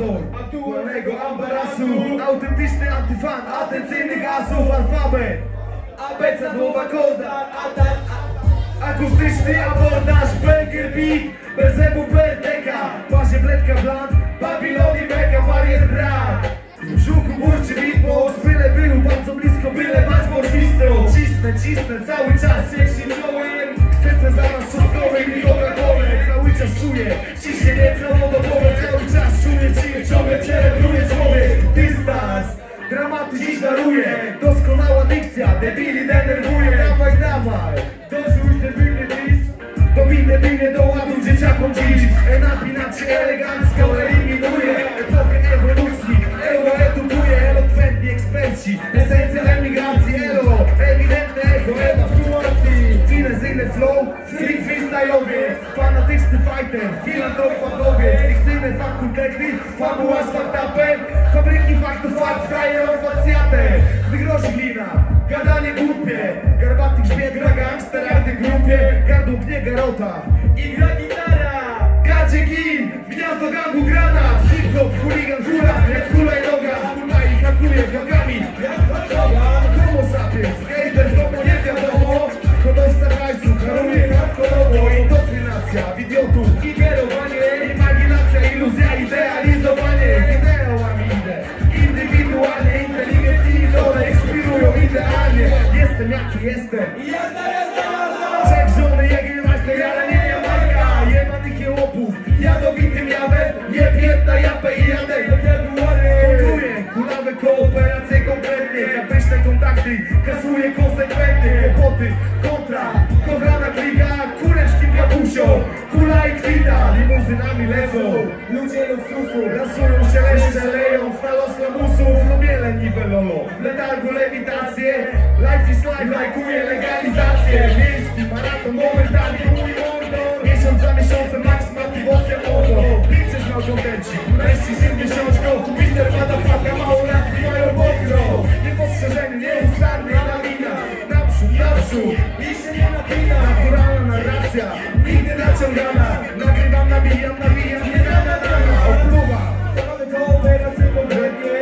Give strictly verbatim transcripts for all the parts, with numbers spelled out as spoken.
ambasador aktualnego ambarasu, autentyczny antyfan, atencyjnych asów, alfabet abecadłowa koda, akustyczny abordaż, banger beat, Belzebu, B D K, Pasie, Bledka, Bland, Babiloni, Meka, Barier, brak. W brzuchu burczy beatbox, byle był bardzo blisko, byle bać możliwą. Cisnę, cisnę cały czas, jeśli czołem chcę zaraz czosnkowej i Coca-Colę. Cały czas czuję ciśnienie całodobowe, cały czas czuję ci ciągle celebruje człowiek. Dystans, dramaty dziś daruję, doskonała dykcja, debili denerwuje. Dawaj, dawaj, dorzuć debilny twist, dobij debilnie do ładu dzieciakom dziś. Napinacie elegancko, eliminuje epokę ewolucji, euro edukuje, elokwentni eksperci, esencja emigracji, elo, ewidentne echo, ewakuacji. Finezyjny flow, free freestyle'owiec, fanatyczny fighter, filantrop fachowiec, fikcyjne fakultety, fabuła z faktapem, fabryki faktów, fakt, frajerów, facjatem, gdy grozi glina, gadanie głupie, garbaty grzbiet, gra gangster, arty grupie, gardło pnie garota i gra gitara. Gadzie gin, gniazdo gangu granat, hip-hop, chuligan, hula, jak hulajnoga, hula i hakuje nogami, jak warszawa, homo sapiens, skater, homo nie wiadomo, hodowca hajsu, haruje hardkorowo, indoktrynacja, w idiotów, ingerowanie, imaginacja, iluzja, idealizowanie, z ideałami idę, indywidualnie, inteligentni idole, ekspirują idealnie, jestem jaki jestem, jazda, jazda, jazda, trzech żony, jegielmeister, ale nie Jamajka, jebany kiełopów, jadowitym jawem, jeb jedna japę i jadę do February. Kontruję, kulawe kooperacje kompletnie, pyszne kontakty, kasuję konsekwentnie, kłopoty, kontra, kochana klika, kureczki kapusią, kula i kwita, limuzynami lecą, ludzie luksusu, rasują się leszcze, lejąc na los lamusów, lubię leniwe lolo, w letargu lewitację, life is life, lajkuję legalizację, miejski maraton, momentami mój mordor, miesiąc za miesiącem, max motywacja modo, liczysz małżontenci, mężczyzn miesiączką, tu mister Madafaka, małolatki mają pokro, niepostrzeżenie, nieustannie nowina, naprzód, naprzód, i się nie napina, naturalna narracja, nigdy naciągana, nagrywam, nabijam, nabijam, nie dana, dana, opluwa, mamy kooperację kompletnie,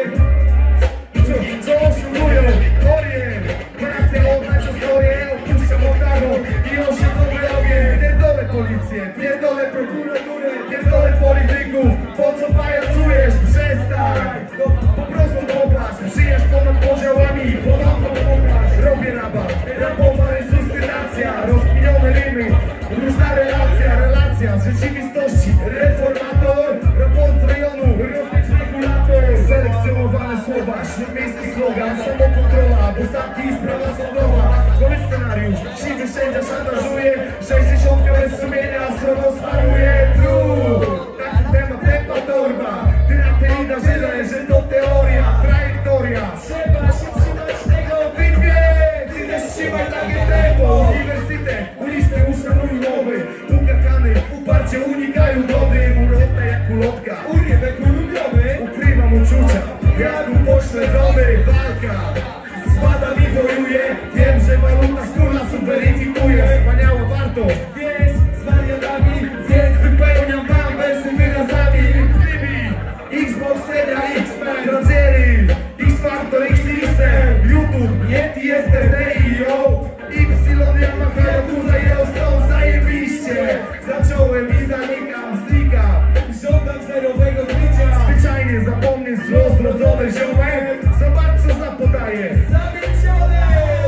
co, co oszukują, orient, pracja oddać historię, opuszczam oktagon i on się powyrobię, pierdolę policję, pierdolę prokuraturę, pierdolę polityków, po co pajacujesz, przestań, no, po prostu popatrz, przyjaźń ponad podziałami, ponadto pokaż, robię rabat, rapowa resuscytacja, rozkminione rymy, różna relacja, relacja z rzeczywistości, reformator, raport z rejonu, rozbić regulator, selekcjonowane słowa, śródmiejski slogan, samokontrola, bo statki i sprawa sądowa, nowy scenariusz, siwy sędzia szantażuje, sześćdziesiątka bez sumienia, słowo sparuje, true, taki temat, tempa torba, tyratelina, żyle, że to teoria, trajektoria, trzeba się trzymać tego wypie, ty też trzymaj takie tempo, uniwersytet, uliczny uszanuj umowy, ukachany, uparcie unikają wody, urotna jak ulotka, urywek ulubiony, ukrywam uczucia, jak upośledzony, walka, spada mi wojuje, wiem, że waluta wspólna suweryfikuje, wspaniała wartość, więc z wariatami, więc wypełniam wam wersy wyrazami, Gdybi, Xbox Seria X, Grangery, X-Factor, X-System, YouTube, Yeti, Yesterday, yo, Y, Yamaha, Yakuza, Yellowstone, zajebiście, zacząłem i zanikam, znikam, żądam zerowego życia, zwyczajnie zapomnieć zło zrodzone ziomek, zobacz co zapodaje, zamiecione!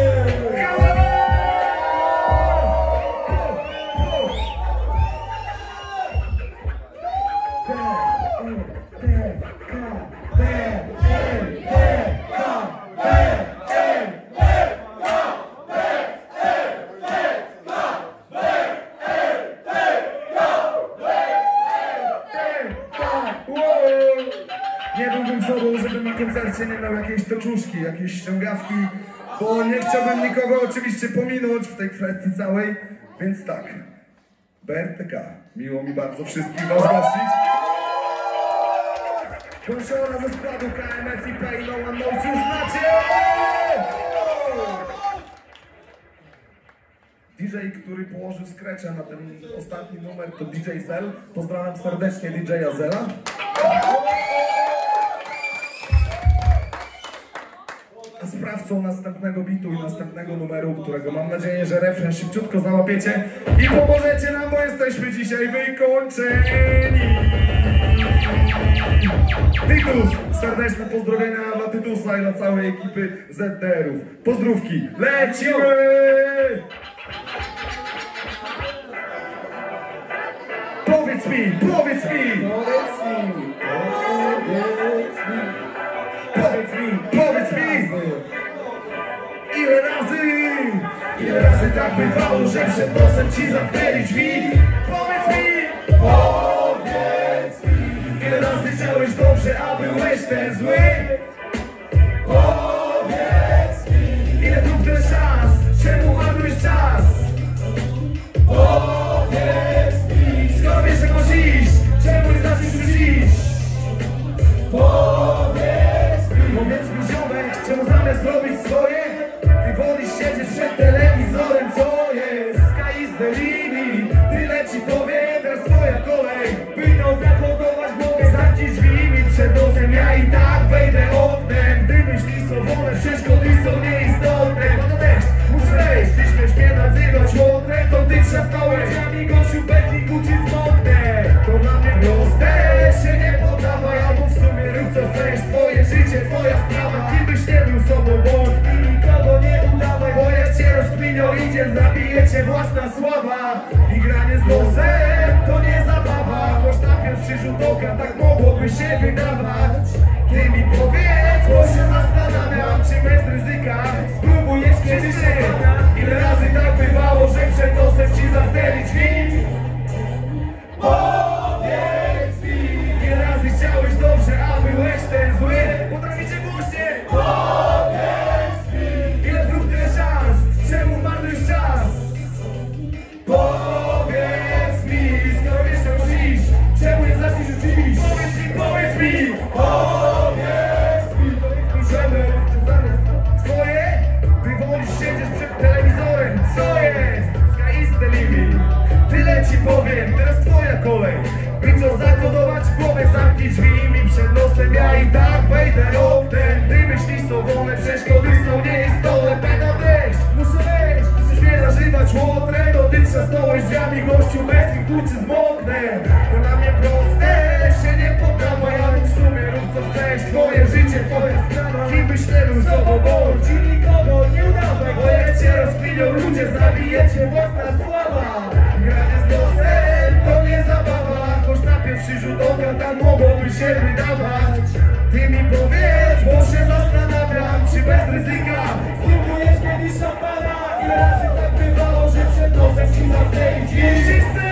Nie byłbym sobą, żeby na koncercie nie miał jakiejś toczuszki, jakiejś ściągawki, bo nie chciałbym nikogo oczywiście pominąć w tej kwestii całej, więc tak, B R T K, miło mi bardzo wszystkich was gościć. Konsiora ze składu K M F I P i No One Knows, już znacie! D J, który położył skrecza na ten ostatni numer, to D J Zel. Pozdrawiam serdecznie D J Zela. sprawcą następnego bitu i następnego numeru, którego mam nadzieję, że refren szybciutko załapiecie i pomożecie nam, bo jesteśmy dzisiaj wykończeni. Tytus, serdeczne pozdrowienia dla Tytusa i dla całej ekipy Z D R-ów. Pozdrówki, lecimy! Powiedz mi, powiedz mi! Powiedz mi, powiedz mi, Powiedz mi, powiedz mi! Ile razy, ile razy tak bywało, że przed nosem ci zamknęli drzwi? Powiedz mi, powiedz mi! Ile razy chciałeś dobrze, a byłeś ten zły? Powiedz mi! Ile dróg ten czas, czemu marnujesz czas? Powiedz mi! Skoro wiesz jak masz iść, czemu nie zaczniesz już iść? Powiedz mi! Powiedz mi ziomek, czemu zamiast robić swoje, ty wolisz siedzieć przed telewizorem, co jest? Sky is the limit, tyle ci powiem, teraz twoja kolej. Pytał zakodować głowę, zamknij drzwi mi przed nosem, ja i tak wejdę oknem. Ty myślisz co wolę, przeszkody są nieistotne. Pada deszcz, muszę wejść, ty śmiesz mnie nazywać łotrem, to ty trzasnąłeś, ja mi gościu bez niku ci smoknę. To dla mnie proste, się nie poddawaj, albo w sumie rób co chcesz, twoje życie, twoja sprawa. Kim byś nie był sobą, bądź i nikogo nie udawaj, bo jak cię rozkminią idzie, zabije cię własna sława. I granie z losem to nie zabawa, choć na pierwszy rzut oka tak mogłoby się wydawać. Ty mi powiedz, bo się zastanawiam, czy bez ryzyka spróbujesz kiedyś szybana. Ile razy tak bywało, że przed nosem ci zamknęli drzwi? Powiedz mi! Ile razy chciałeś dobrze, a byłeś ten zły? Potraficie głośnie? Powiedz mi! Ile prób tyle szans? Czemu marnujesz czas? Powiedz mi! Skoro wiesz jak masz iść, czemu nie zaczniesz już iść? Powiedz mi, powiedz mi! Powiedz mi! Powiedz mi, żeby twoje? Ty wolisz siedzieć przed telewizorem, co jest? Sky is the limit. Tyle ci powiem, teraz twoja kolej. By to zakodować w głowie, zamknij drzwi mi przed nosem, ja i tak wejdę oknem. Ty myślisz co wolne, przeszkody są nieistotne. Pada deszcz, muszę wejść, chcesz mnie zażywać łotrem, to ty trzasnąłeś drzwiami, gościu bez tych kluczy zmoknę. To na mnie proste, się nie poddawaj, ale w sumie rób co chcesz, twoje życie, twoja sprawa. Kim byś nie był sobą, bądź i nikogo nie udawaj, bo jak cię rozkminią ludzie, zabije cię własna sława. Granie z losem to nie zabawa, choć na pierwszy rzut oka tam mogłoby się wydawać. Ty mi powiedz, bo się zastanawiam, czy bez ryzyka spróbujesz kiedyś szampana. Ile razy tak bywało, że przed nosem ci zamknęli drzwi? Wszyscy!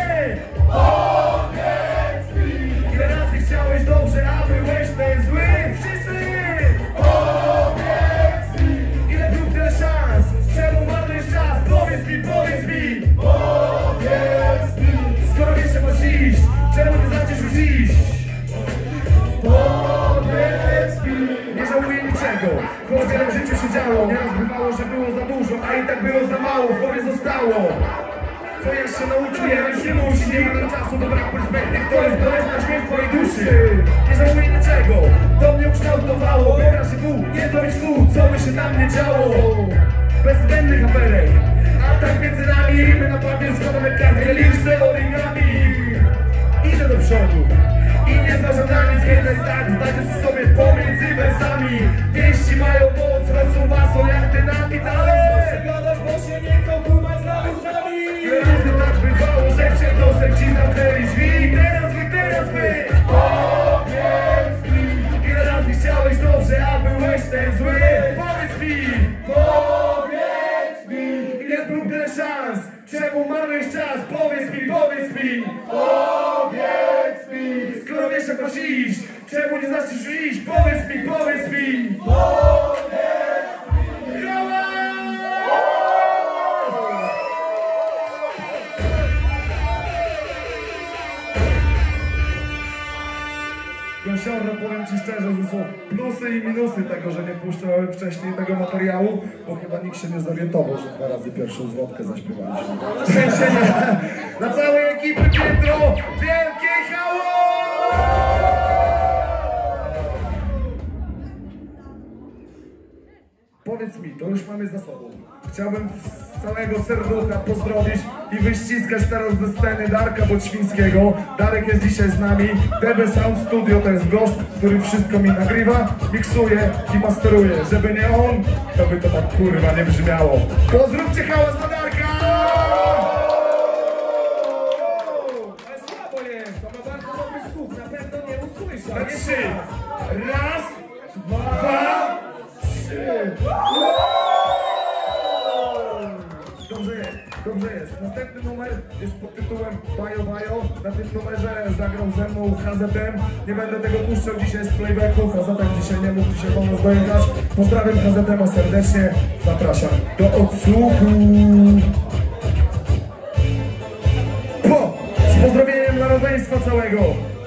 Powiedz mi! Ile razy chciałeś dobrze, a byłeś ten zły? Wszyscy! Powiedz mi! Ile prób tyle szans? Czemu marnujesz czas? Powiedz mi, powiedz mi! Powiedz mi! Skoro wiesz jak masz iść, czemu nie zaczniesz już iść? Powiedz mi! Nie żałuję niczego, choć wiele w życiu się działo. Nieraz bywało, że było za dużo, a i tak było za mało, w głowie zostało. Co jeszcze nauczyłem, już nie musi, nie ma na czasu do brak perspektyw, to jest bolesna śmierć twojej duszy. Nie żałuję niczego, to mnie ukształtowało, by w razie W nie zrobić fu, co by się na mnie działo. Bez zbędnych aferek, a tak między nami, my na papier składamy kartkę, liczbę origami. Idę do przodu i nie zważam na nic, kiedy tak znajdę sobie pomiędzy wersami. Wieści mają moc, lecą wasą jak dynamit, ale gadasz, bo się nie chcą kumać z nami. Ile razy tak bywało, że przed nosem ci zamknęli drzwi? Teraz wy, teraz wy! Powiedz mi! Ile razy chciałeś dobrze, a byłeś ten zły? Powiedz mi! Powiedz mi! Ile prób tyle szans? Czemu marnujesz czas? Powiedz mi, powiedz mi! Powiedz mi! Skoro wiesz jak masz iść, czemu nie zaczniesz iść? Powiedz mi, powiedz mi! Powiedz mi! Brawa! Gąsiorno, powiem ci szczerze, że są plusy i minusy tego, że nie puszczałem wcześniej tego materiału, bo chyba nikt się nie zorientował, że dwa razy pierwszą zwrotkę zaśpiewaliśmy. Dla całej ekipy piętro, wielkie halo! Powiedz mi, to już mamy za sobą. Chciałbym z całego serducha pozdrowić i wyściskać teraz ze sceny Darka Boćwińskiego. Darek jest dzisiaj z nami. D B Sound Studio to jest gość, który wszystko mi nagrywa, miksuje i masteruje. Żeby nie on, to by to tak kurwa nie brzmiało. To zróbcie hałas dla Darka! Ale słabo jest, to ma bardzo dobry słuch, na pewno nie usłyszał. Na trzy. Raz, dwa, trzy. Dobrze jest, dobrze jest. Następny numer jest pod tytułem Bajo Bajo. Na tym numerze zagrał ze mną H Z M. Nie będę tego puszczał dzisiaj z playbacków, a zatem dzisiaj nie mógł dzisiaj do nas dojechać. Pozdrawiam H Z M serdecznie. Zapraszam do odsłuchu. Po! Z pozdrowieniem dla rodzeństwa całego.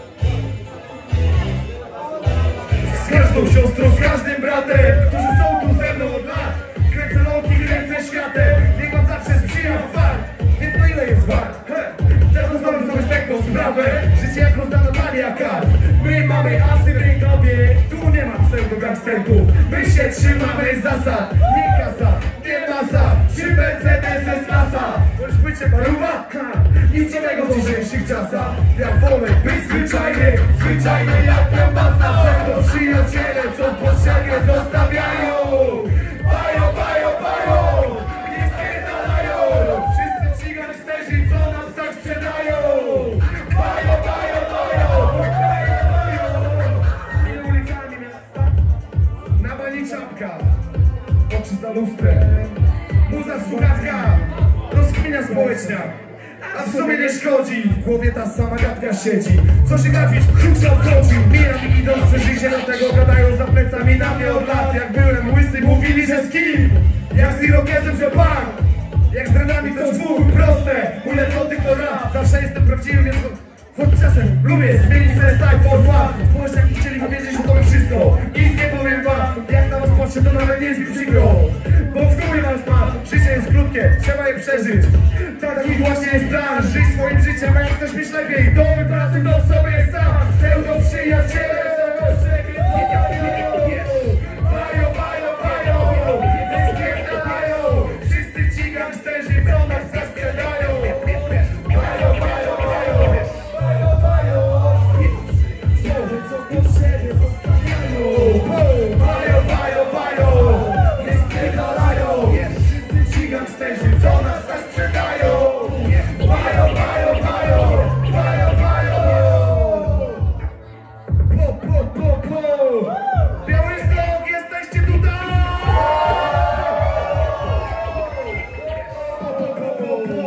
Z każdą siostrą, z każdym bratem, którzy są tu ze mną od lat. Kręcę loki, kręcę światem. Niech on zawsze sprzyja fakt. Wiem to ile jest wart. Teraz znam sobie z taką sprawę. Życie jak rozdana talia kart. My mamy asy w rękowie. Tu nie ma pseudo-gangsterków. My się trzymamy zasad. Nie kasa, nie masa. Trzy Mercedes jest klasa. Możesz bycie paruwa? Ha! Nic dziwnego w dzisiejszych czasach. Ja wolę być zwyczajny. Zwyczajny jak kiełbasa. Pseudo przyjaciele, co po ścianie zostawiają. Bajo, bajo, bajo. Nie spierdalają. Wszyscy ci gangsterzy, co nam tak sprzedają. Bajo, bajo, bajo. Bajo, bajo. I ulicami miasta. Na bani czapka. Oczy za lustrem. Muza w słuchawkach. Rozkmina społeczna. A w sobie nie szkodzi, w głowie ta sama gadka siedzi. Co się gapisz, klucza obchodzi. Mijam i idąc przez życie, dlatego gadają za plecami na mnie od lat. Jak byłem łysy, mówili, że z kim? Jak z Irokezem, że pan. Jak z drenami to dwóch, proste. Mój narkotyk to rap, zawsze jestem prawdziwy, więc choć czasem lubię zmienić sobie style for fun. Społeczniaki chcieli powiedzieć, że to my wszystko. Nic nie powiem wam, jak na was patrzę, to nawet nie jest mi przykro. Bo w chuj mam spad, życie jest krótkie, trzeba je przeżyć. Taki właśnie jest plan, żyj swoim życiem, a jak chcesz mieć lepiej, to wypracuj do sobie sam. Pseudo przyjaciele, bajo, bajo, bajo, nie spierdalają. Wszyscy ci gangsterzy, co nas zasprzedają. Bajo, bajo, bajo, bajo, bajo. Znowu co po siebie zostawiają. Bajo, bajo, bajo, nie spierdalają. Wszyscy ci gangsterzy, co nas zasprzedają. Bajo, bajo, bajo, bajo, bajo. Po, po, po, po. Białystok, jesteście tutaj! Po, po, po, po, po.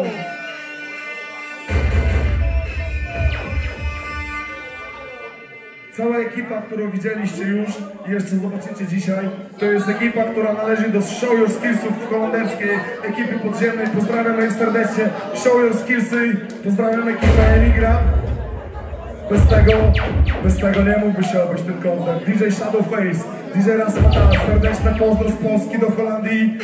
Cała ekipa, którą widzieliście już i jeszcze zobaczycie dzisiaj, to jest ekipa, która należy do Show Your Skillsów holenderskiej ekipy podziemnej. Pozdrawiam ich serdecznie. Show Your Skillsy, pozdrawiam ekipę Emigra. Bez tego, bez tego nie mógłby się odbyć ten koncert. D J Shadowface, D J Rasmata, serdeczne pozdro z Polski do Holandii.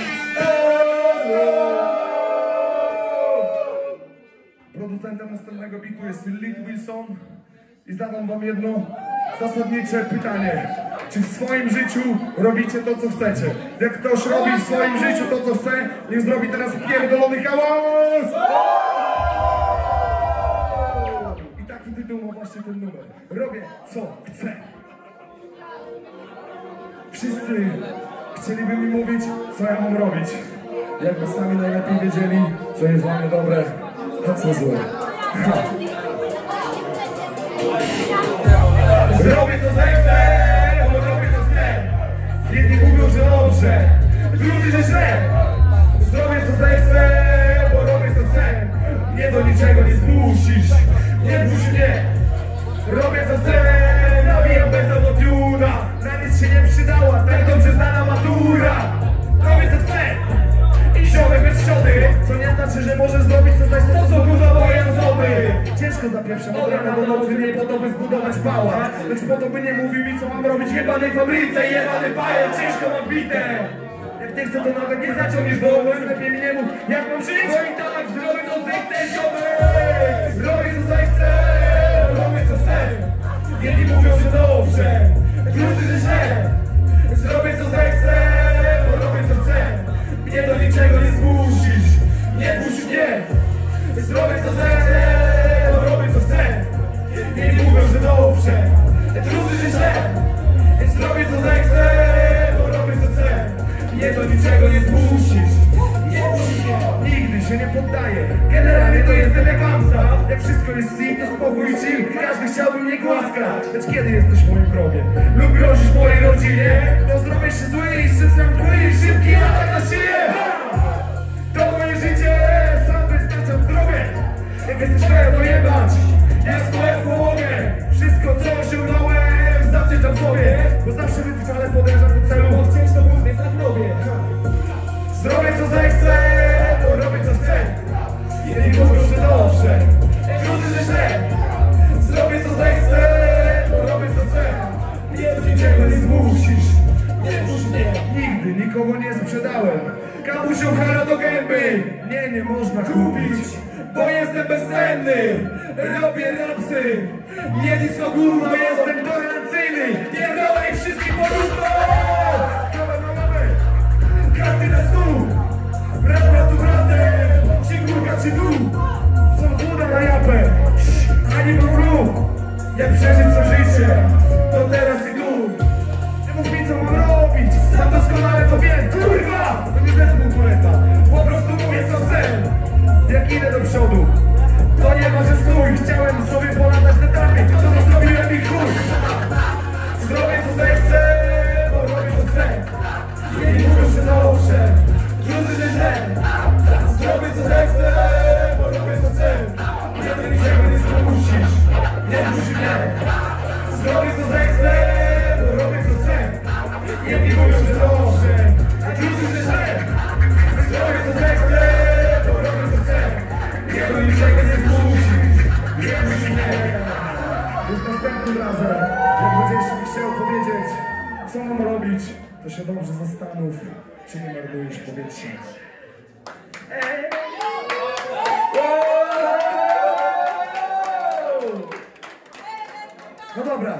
Producentem następnego bitu jest Lid Wilson. I zadam wam jedno zasadnicze pytanie. Czy w swoim życiu robicie to, co chcecie? Jak ktoś robi w swoim życiu to, co chce, niech zrobi teraz pierdolony hałas! I taki tytuł ma właśnie ten numer. Robię, co chcę. Wszyscy chcieliby mi mówić, co ja mam robić. Jakby sami najlepiej wiedzieli, co jest dla mnie dobre, a co złe. Ha. Zrobię to zechcę, bo robię to chcę. Jedni mówią, że dobrze, drudzy, że źle. Zrobię to zechcę, bo robię to chcę. Mnie do niczego nie zmusisz, nie puść mnie. Robię co chcę, nawijam bez autotuna. Na nic się nie przydała, tak dobrze znana matura. Robię co chcę i ziomek bez szody. Co nie znaczy, że możesz zrobić co znaczy, to są kurwa moje osoby. Ciężko za pierwszym od rana do nocy, nie po to by zbudować pałac. Lecz po to by nie mówił mi, co mam robić w jebanej fabryce. Jebany pajac, ciężko mam bite. Jak nie chcę, to nawet nie zaciągniesz do obozu. Lepiej mi nie mów, jak mam żyć. Bo i tak zrobię to zechcę, ziomek. Robię co zechcę, robię co chcę. Jedni mówią, że dobrze, drudzy, że źle. Zrobię co zechcę, bo robię niczego nie zmusisz. Nigdy się nie poddaję. Generalnie to jestem jak Amsa. Jak wszystko jest sin, to spokój i chill. Każdy chciałby mnie głaskać. Lecz kiedy jesteś moim wrogiem lub grozisz mojej rodzinie, to zrobię się zły i strzelam kły i szybki atak na szyję. To moje życie, sam wystarczam zdrowie. Jak jesteś fair, to jebać. Jest moja w połowie. Wszystko co osiągnąłem zawdzięczam sobie, bo zawsze wytrwale podążam do celu. Bo chcieć to móc jest na głowie. Zrobię co zechcę, bo robię co chcę. Jeśli mówią, że dobrze, wrócę, że źle. Zrobię co zechcę, bo robię co chcę. Nie, niczego nie zmusisz. Nie zmuś mnie. Nigdy nikogo nie sprzedałem. Kamusią hara do gęby. Nie, nie można kupić, bo jestem bezcenny. Robię rapsy. Nie disco górno, jestem tolerancyjny. Pierdolę ich wszystkich porówno. Karty na stół. Brat bratu bratem. Ci górka czy dół. Co woda na japę. Ani po blue. Jak przeżyć co życie, to teraz i tu. Nie mów mi co mam robić. Sam doskonale to wiem. Kurwa, to nie zespół kuleta. Po prostu mówię co chcę. Jak idę do przodu, to nie ma, że stój. Chciałem sobie polatać na trapie, to to zrobiłem i chuj. Zrobię co zechcę, bo robię co chcę. Nie mówią, że dobrze, wrócę, że źle. Zrobię co zechcę, bo robię co chcę. Nie, niczego nie zmusisz, nie zmusi mnie. Zrobię co zechcę, bo robię co chcę. Nie mówią, że dobrze, wrócę, że źle. Zrobię co zechcę, bo robię co chcę. Nie, niczego nie zmusisz, nie zmusi mnie. Już następnym razem, jak będziesz mi chciał powiedzieć, co mam robić, to się dobrze zastanów, czy nie marnujesz powietrza. No dobra.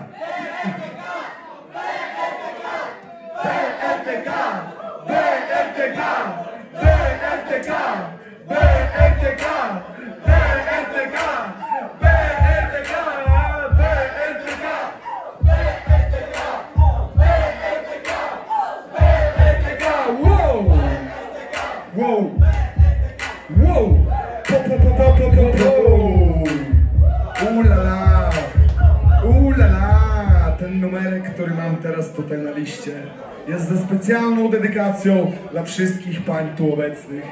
B R T K, B R T K, B R T K, B R T K, B R T K, B R T K, B R T K, wow, wow, wow, po po po po po po po, ulala, ulala, ten numerek, który mam teraz tutaj na liście, jest ze specjalną dedykacją dla wszystkich pań tu obecnych.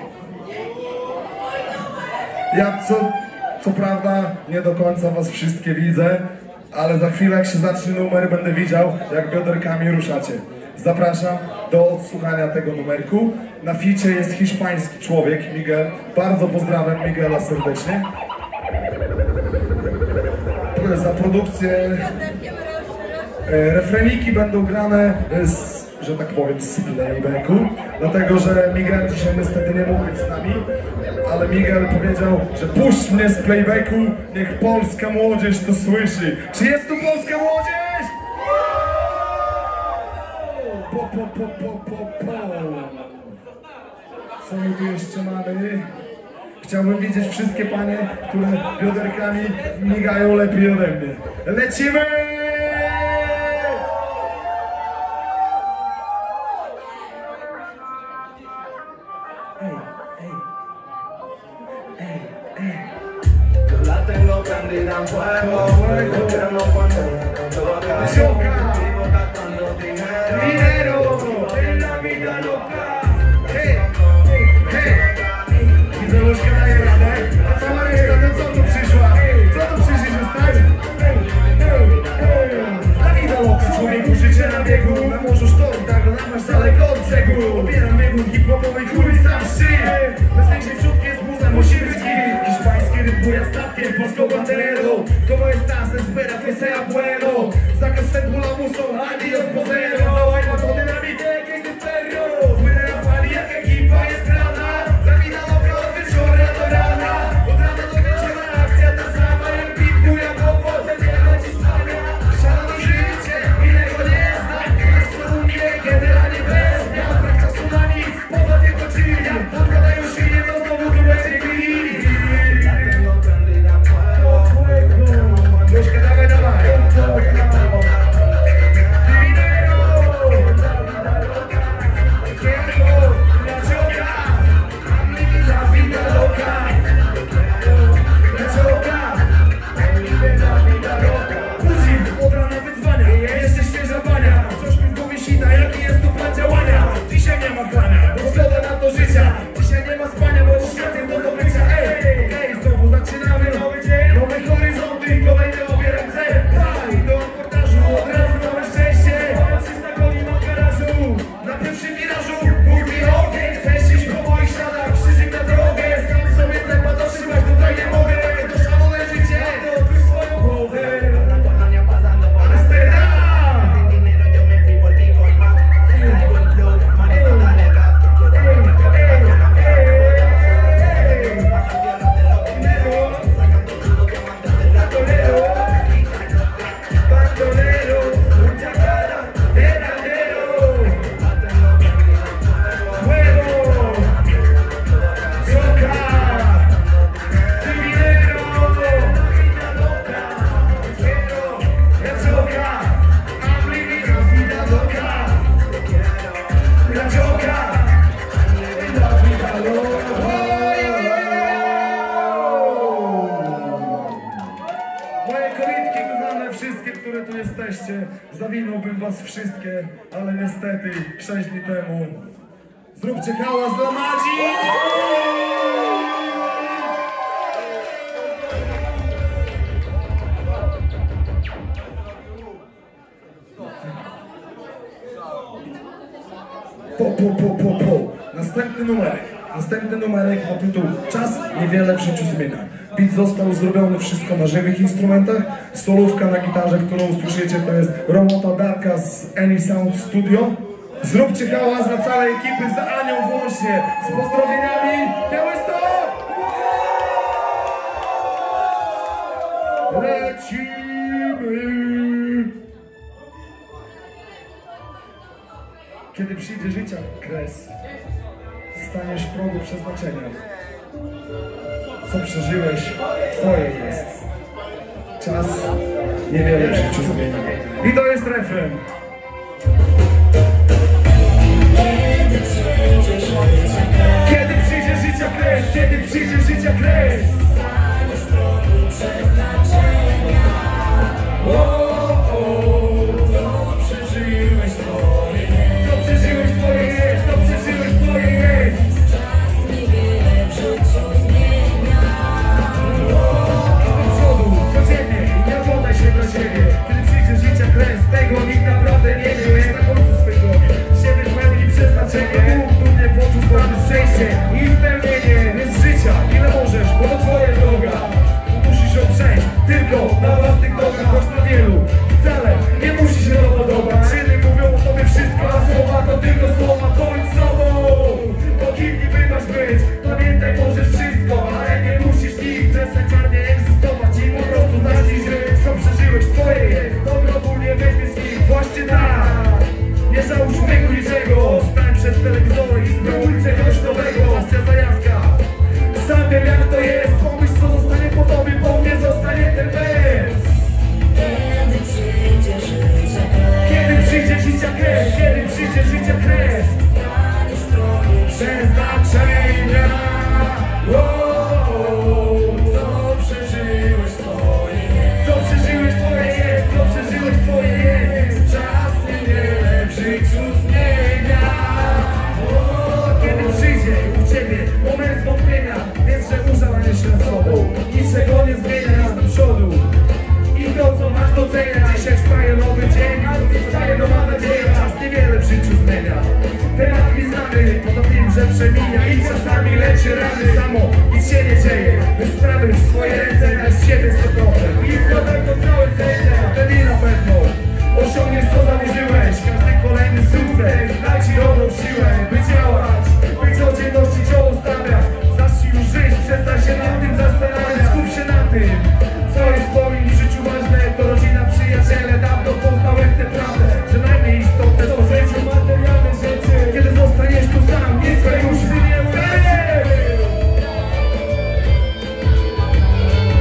Ja co, co prawda nie do końca was wszystkie widzę, ale za chwilę jak się zacznie numer, będę widział, jak bioderkami ruszacie. Zapraszam do odsłuchania tego numerku. Na ficie jest hiszpański człowiek, Miguel. Bardzo pozdrawiam Miguela serdecznie. Za produkcję refreniki będą grane z, że tak powiem, z playbacku, dlatego że Miguel dzisiaj niestety nie mógł być z nami, ale Miguel powiedział, że puść mnie z playbacku, niech polska młodzież to słyszy. Czy jest tu polska młodzież? Po, po, po, po, po, po. Co my tu jeszcze mamy? Chciałbym widzieć wszystkie panie, które bioderkami migają lepiej ode mnie. Lecimy! Ej, ej, ej, ej. La tengo prendida en fuego, pero no cuando todo acaba. Vivo gastando dinero, Dinero en la vida loca. Hey, hey, hey. Widzę, Luśka daje radę. A cała reszta, to co tu przyszła? Co tu przyszli zostać? Hey, hey, hey. La vida loca, człowieku, życie na biegu. Na morzu sztorm, tak, na masz daleko od brzegu. Obieram biegun hip-hopowej, chuj sam szyję. Bez większej wrzutki jest muza, musi być git. Hiszpański ryb buja statkiem, polską banderą. Como estás? Espera que sea bueno. Saca wstępu lamusą, adios pozero. Dawaj na to dynamite, jakieś jest perro. Płynę na fali, jak ekipa jest grana. La vida loca od wieczora do rana. Od rana do wieczora akcja ta sama. Jak beat buja po wodę, nie leci stania. Szalone życie, innego nie znam. Jest co u mnie, generalnie bez dnia. Brak czasu na nic, poza tylko czynia. Podkładają szyję, to znowu tu będzie glin. la tengo prendida en fuego. Luśka, dawaj, dawaj. Dinero. to życia. Dzisiaj nie ma spania, bo świat jest do zdobycia. Ej, ej, znowu zaczynamy nowy dzień, nowe horyzonty, kolejne obie ręce. Daj do reportażu, od razu nowe szczęście. trzysta koni na garażu, na pierwszym wirażu. Mówi ogień, chcesz iść po moich śladach, krzyżyk na drogę. Sam sobie tempa dotrzymać, tutaj nie mogę. To szalone życie, to odkryj swoją głowę. Wszystkie, które tu jesteście, zawinąłbym was wszystkie, ale niestety sześć dni temu zróbcie hałas dla Madzi! Po, po, po, po, po. Następny numerek. Następny numerek ma tytuł Czas niewiele w życiu zmienia. Beat został zrobiony wszystko na żywych instrumentach. Solówka na gitarze, którą usłyszycie, to jest robota Darka z Any Sound Studio. Zróbcie hałas dla całej ekipy, za Anią włącznie. Z pozdrowieniami, Białystok! Lecimy! Kiedy przyjdzie życia kres, staniesz w progu przeznaczenia. Co przeżyłeś, twoje jest. Czas niewiele w życiu zmieni. I to jest refren. Kiedy przyjdzie życia kres, kiedy przyjdzie życia kres, staniesz w progu przeznaczenia. O, o, co przeżyłeś, twoje jest. Co przeżyłeś, twoje jest. Co przeżyłeś, twoje jest. Czas niewiele w życiu zmienia. Do przodu, codziennie i nie oglądaj się do siebie. Kiedy przyjdzie życia kres, tego nikt naprawdę nie wie. Jest na końcu swej drogi, siebie w pełni przeznaczenie. Bóg tu nie poczuł sprawy szczęście i spełnienie. Jest życia, ile możesz, bo to twoja droga. Musisz ją przejść tylko na własnych nogach, choć na wielu wcale nie musi się to podobać. Czyny mówią o tobie wszystko, a słowa to tylko słowa. Bądź sobą, bo kim niby masz być. Pamiętaj, możesz wszystko, ale nie musisz nic. Przestań czarnie egzystować i po prostu zacznij żyć. Co przeżyłeś, twoje jest, dobro nie weźmiesz nic. Właśnie tak, nie żałuj człowieku niczego. Stań przed telewizorem i spróbuj czegoś nowego. Pasja zajawka, sam wiem jak to jest. Pomyśl co zostanie po tobie, po mnie zostanie ten bez. Kiedy przyjdzie życia kres, kiedy przyjdzie życia kres, kiedy przyjdzie życia kres, staniesz w progu przeznaczenia. O, co przeżyłeś, twoje jest. Co przeżyłeś, twoje jest. Co przeżyłeś, twoje jest. Czas niewiele w życiu zmienia. O, kiedy przyjdzie u ciebie moment zwątpienia, więc że użalanie się nad sobą. Niczego nie zmienia nas do przodu. I to co masz docenia. Dzisiaj wstaje nowy dzień, a wstaje nowa nadzieja. Czas niewiele w życiu zmienia. Temat mi znany, poza tym, że przemija i czasami leczy rany. Samo nic się nie dzieje. Weź sprawy w swoje ręce, daj z siebie sto procent i wkładaj to całe serce. Wtedy na pewno osiągniesz co założyłeś. Każdy kolejny sukces da ci dobrą siłę, by działać, by codzienności czoło stawiać. Zacznij już żyć, przestań się nad tym zastanawiać. Skup się na tym, co jest w twoim życiu ważne. To rodzina, przyjaciele, dawno poznałem tę prawdę, że najmniej istotne są w życiu materialne rzeczy. Kiedy zostaniesz tu sam, nie chcę już nie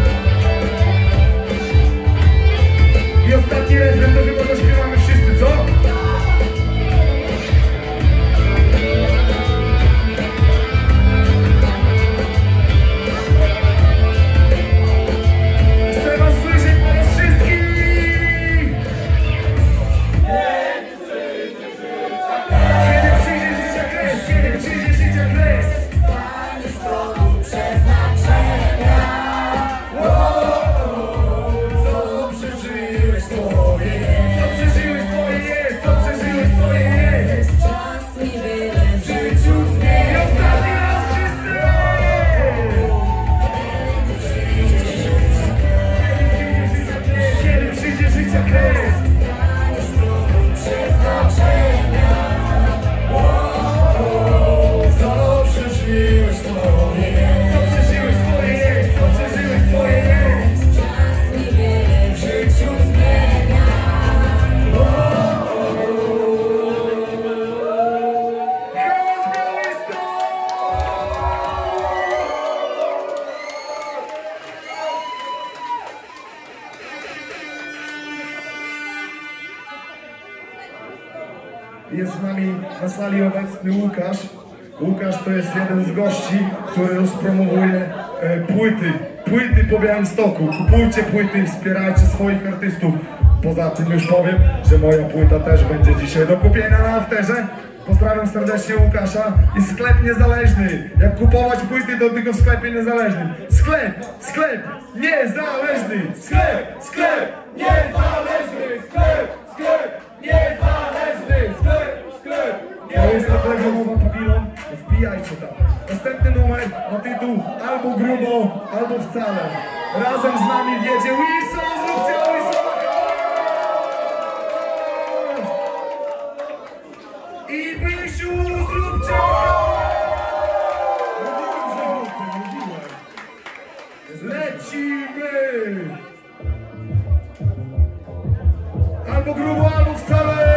nami na sali obecny Łukasz. Łukasz to jest jeden z gości, który rozpromowuje e, płyty. Płyty po Białymstoku. Kupujcie płyty, wspierajcie swoich artystów. Poza tym już powiem, że moja płyta też będzie dzisiaj do kupienia na afterze. Pozdrawiam serdecznie Łukasza i sklep niezależny. Jak kupować płyty, to tylko w sklepie niezależnym. Sklep, sklep niezależny. Sklep, sklep niezależny. Sklep, sklep niezależny. Sklep, sklep niezależny. To jest ta mowa Pawilon. Wbijajcie tam. Następny numer ma tytuł albo grubo, albo wcale. Razem z nami wiedzie Wilson. Zróbcie Wilsona. I Bysiu, zróbcie! Lecimy! Albo grubo, albo wcale!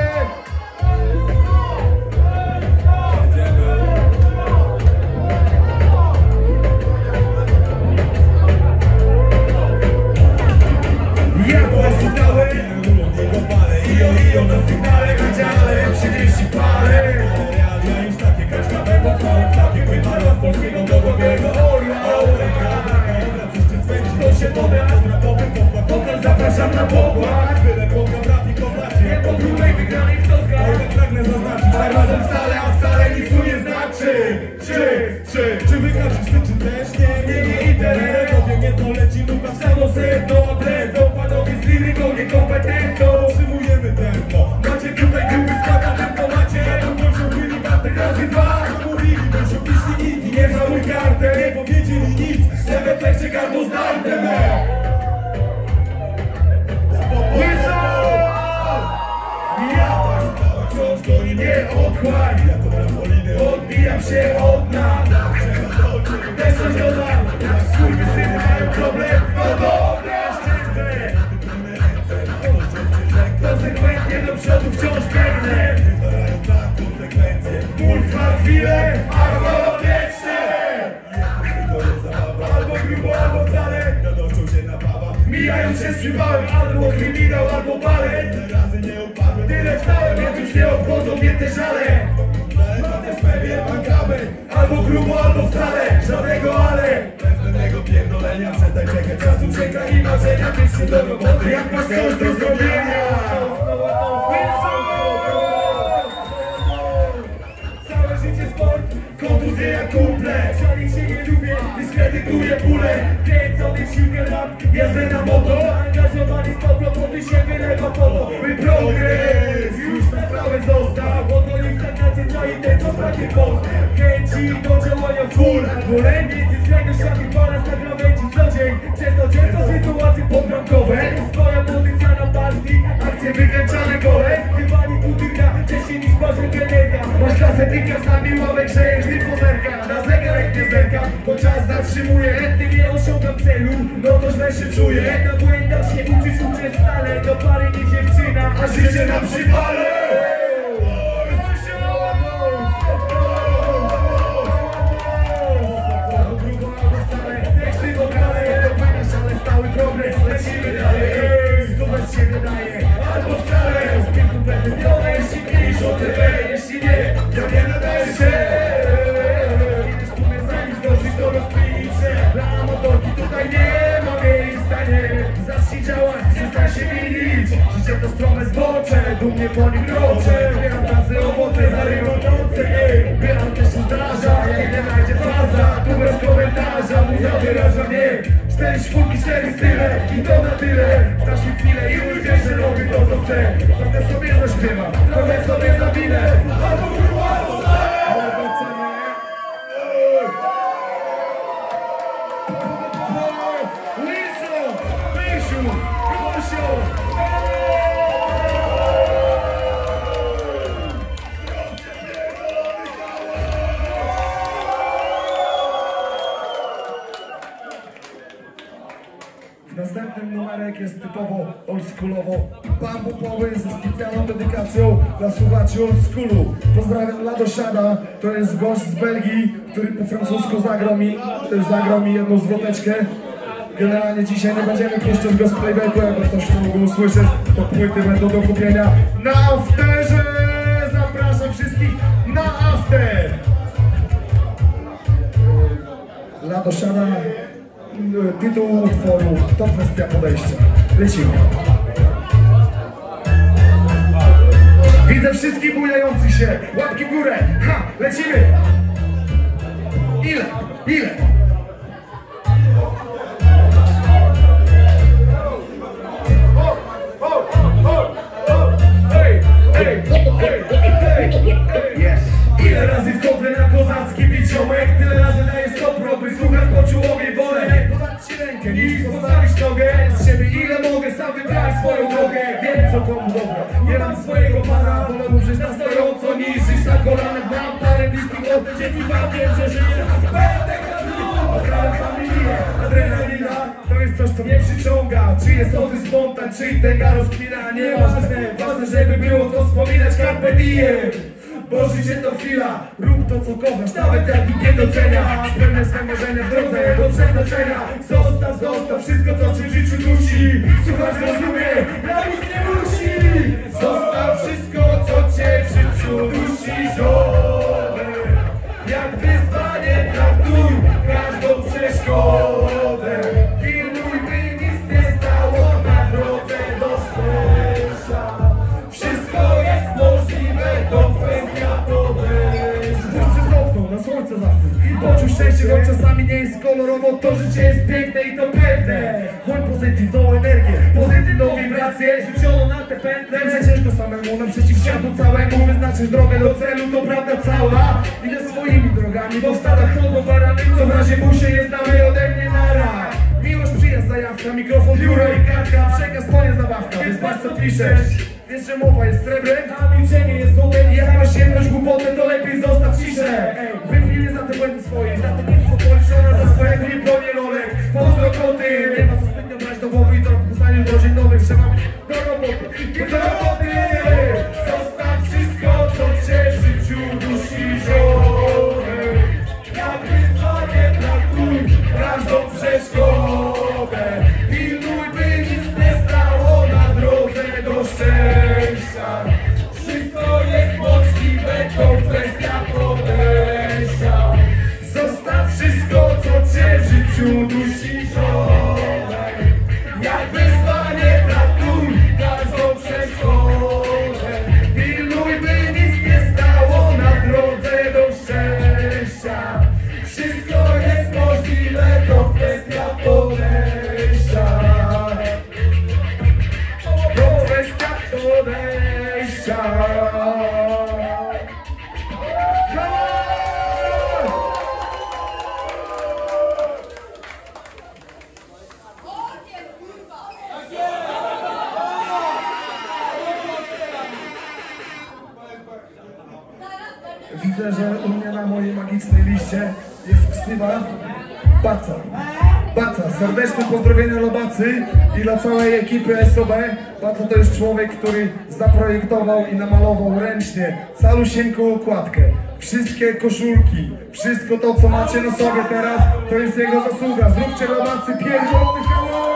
Ja posłuchałem Ijo, ijo na sygnale, kadziale, trzydzieści parę. Realia już takie kaczkawe, bo całe takie pływają z polskiego do drugiego orła. To się doda, pokaż, zapraszam na pokład. Byle program rap i kozacie, nie po grubej wygranej w totkach. Ale pragnę zaznaczyć, zarazem wcale, a wcale nic tu nie znaczy. Czy, czy, czy wykaczysz ty, czy też nie? Nie, nie, internet, tobie nie to leci luka w samo sedno. Blendo, panowie z liryką niekompetentną. Przyjmujemy tempo, macie tutaj gruby skład, a tempo macie. Ja tam proszę byli bartek razy dwa. Mówili, proszę piszli niki, nie żałuj kartę. Nie powiedzieli nic, że we flekcie gardło zdarte me. Ja wciąż goni mnie otchłań. Odbijam się od nas. Też coś dodam. Skurwysyny mają problem. No dobra, szczędzę. Konsekwentnie do przodu wciąż biegnę. Ból trwa chwilę, albo wieczne. Albo grubo, albo wcale. Mijają się z przybałem, albo kryminał, albo balet. Tyle stałem, więc już nie obchodzą mnie te żale. Mam też pewien mankament, albo grubo, albo wcale. Żadnego ale. Bez żadnego pierdolenia, przestań czekać. Czas ucieka i marzenia, bierz się do roboty. Jak masz coś do zrobienia. Całe życie sport, kontuzje jak kumple. Żalić się nie lubię, dyskredytuję bólę. Kręcony siłkę lat, jazdę na moto. Zaangażowany z poty się wylewa po to. By progres już na stałe został. Odnoli w stagnacie, co i ten co sprawie post. Chęci do działania full. Albo między skrajnościami po raz na krawędzi co dzień. Przez to często sytuacje podbramkowe. Swoja pozycja na partii, akcje wykręczane gole. Wywali butyka, wcześniej niż bazę geneta. Masz klasę, ty kasami ławek, że ty pozerka. Na zegarek nie zerka, bo czas zatrzymuje. Gdy nie osiągam celu, no to źle się czuję. Na błędach się uczysz, uczę stale. Do pary nie dziewczyna, a życie na przywale. Teksty wokale, dopłyniesz, ale stały progres. Lecimy dalej, to bez siebie daje. Albo wcale, zbytu będę miała, jeśli nie iż o tebe. Jeśli nie, ja nie nadaję się. Kiedyś tu mnie zanim zdążyć, to rozpilić się. Dla motorki tutaj nie ma miejsca, nie. Zacznij działać, przestań się milić. Życie to strome zbocze, dumnie po nim kroczę. Zbieram tacy owoce, zarywam noce, ej. Bieram też się zdarza, jak nie znajdzie faza. Tu bez komentarza, muza wyraża mnie. Cztery czwórki, cztery style i to na tyle. Znasz mi chwilę i już wiesz, że robię to co chcę. Trochę sobie zaśpiewam, trochę sobie zawinę. Albo grubo, albo wcale. Wilson, Bysiu, Gosiu. Następnym numerek jest typowo oldschoolowo bambupowy ze specjalną dedykacją dla słuchaczy oldschoolu. Pozdrawiam Ladosiada, to jest gość z Belgii, który po francusku zagrał mi, zagrał mi jedną zwroteczkę. Generalnie dzisiaj nie będziemy puszczać go z playbacku, jakby ktoś nie mógł usłyszeć, to płyty będą do kupienia na afterze. Zapraszam! na after. Lado siada, tytuł utworu, to kwestia podejścia. Lecimy. Widzę wszystkich bujających się, łapki w górę, ha, lecimy. Ile? Ile? Ile razy wchodzę na kozacki biciołek, tyle razy daję stop, roby słuchać, poczuł ogień, wolę podać ci rękę, niż postawić nogę z siebie, ile mogę, sam wybrać swoją drogę. Wiem co komu dobra, nie mam swojego pana, wolę umrzeć na stojąco niż żyć na kolanach. Mam parę bliskich od, dzięki wam wiem, że żyję. Będę grał, odgrałem familię, adrenalina to jest coś, co mnie przyciąga. Czy jest to spontan, czy tego rozpina, nieważne, ważne, żeby było co wspominać. Carpe diem, bo życie to chwila, rób to co kochasz, nawet jak nikt nie docenia. Spełnię swe marzenia w drodze do przeznaczenia. Zostaw, zostaw wszystko co cię w życiu dusi. Słuchaj, zrozumie, na nic nie musi. Zostaw wszystko co cię w życiu dusi. Ziole, jak wyzwanie traktuj każdą przeszkodę. Pilnuj, by nic nie stało na drodze do szczęścia. Wszystko jest możliwe, to kwestia podejścia. Spójrz przez okno, na słońce zachód i poczuj szczęście, choć czasami nie jest kolorowo. To życie jest piękne i to pewne. Chodź pozytywną energię, pozytywną wibrację, rzucioną na te pętle. Że ciężko samemu naprzeciw światu całemu wyznaczyć drogę do celu, to prawda cała. Idę swoimi drogami, bo w stadach chodzą barany, co w razie busie jest dalej ode mnie nara. Miłość, przyjazd, zajawka, mikrofon, biuro i kartka, przekaz to nie zabawka, więc patrz co piszesz. Wiesz, że mowa jest srebrem, a milczenie jest złotem. Jak masz jedność głupotę, to lepiej zostaw ciszę. Wypnij mnie za te błędy swoje, za te nic policzone, za swoje nie rolek. Pozdro koty, nie ma co zbytnio brać do głowy i to w poznaniu godzin nowych. Trzeba być do roboty, nie do roboty. Zostaw wszystko, co cię w życiu dusi, żołę. Jak wyzwanie traktuj każdą przeszkodę. Pilnuj, by nic nie stało na drodze do szczęścia. Wszystko jest możliwe, to kwestia podejścia. Zostaw wszystko, co cię w życiu dusi, żołę. Jak wyzwanie traktuj każdą przeszkodę. Pilnuj, by nic nie stało na drodze do szczęścia. Wszystko jest możliwe, to kwestia podejścia. To kwestia podejścia. Widzę, że u mnie na mojej magicznej liście jest ksywa Baca. Baca, serdeczne pozdrowienia dla Bacy i dla całej ekipy S O B. Baca to jest człowiek, który zaprojektował i namalował ręcznie calusieńką okładkę. Wszystkie koszulki, wszystko to co macie na sobie teraz, to jest jego zasługa. Zróbcie dla Bacy pierdolony hałas!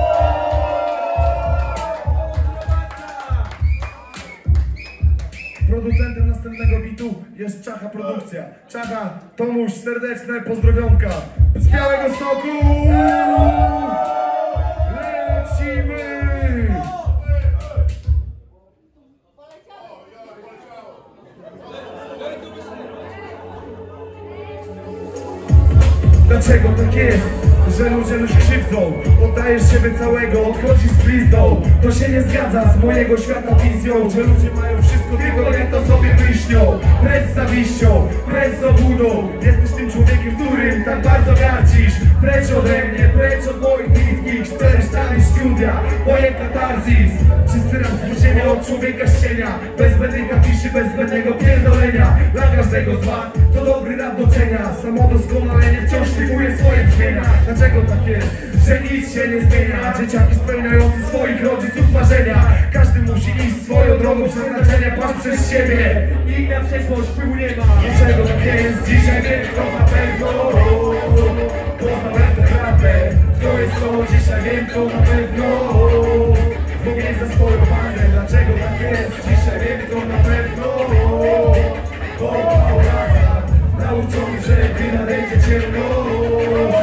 Producentem następnego bitu jest Czacha Produkcja. Czacha, Tomuś, serdeczne pozdrowionka z Białego Stoku! Lecimy! Dlaczego tak jest, że ludzie już krzywdzą? Oddajesz siebie całego, odchodzisz z blizną. To się nie zgadza z mojego świata wizją, że ludzie mają wszystko, tylko nie to sobie myślą. Precz z zawiścią, precz z obłudą. Jesteś tym człowiekiem, którym tak bardzo gardzisz. Precz ode mnie, precz od moich bliskich. Cztery ściany studia, moje katarzis. Czysty raz w ziemię od człowieka z cienia. Bez zbędnej kafiszy, bez zbędnego pierdolenia. Dla każdego z was, to dobry rap docenia. Samo doskonalenie wciąż typuje swoje brzmienia. Dlaczego tak jest, że nic się nie zmienia? Dzieciaki spełniający swoich rodziców marzenia. Każdy musi iść swoją drogą przeznaczenia. Patrz przez siebie, nikt na przyszłość wpływu nie ma. Dlaczego tak jest? Dzisiaj wiem kto na pewno poznałem tę prawdę. Kto jest to? Dzisiaj wiem kto na pewno Bogiem za swoją bandę. Dlaczego tak jest? Dzisiaj wiem kto na pewno że gdy nadejdzie ciemność.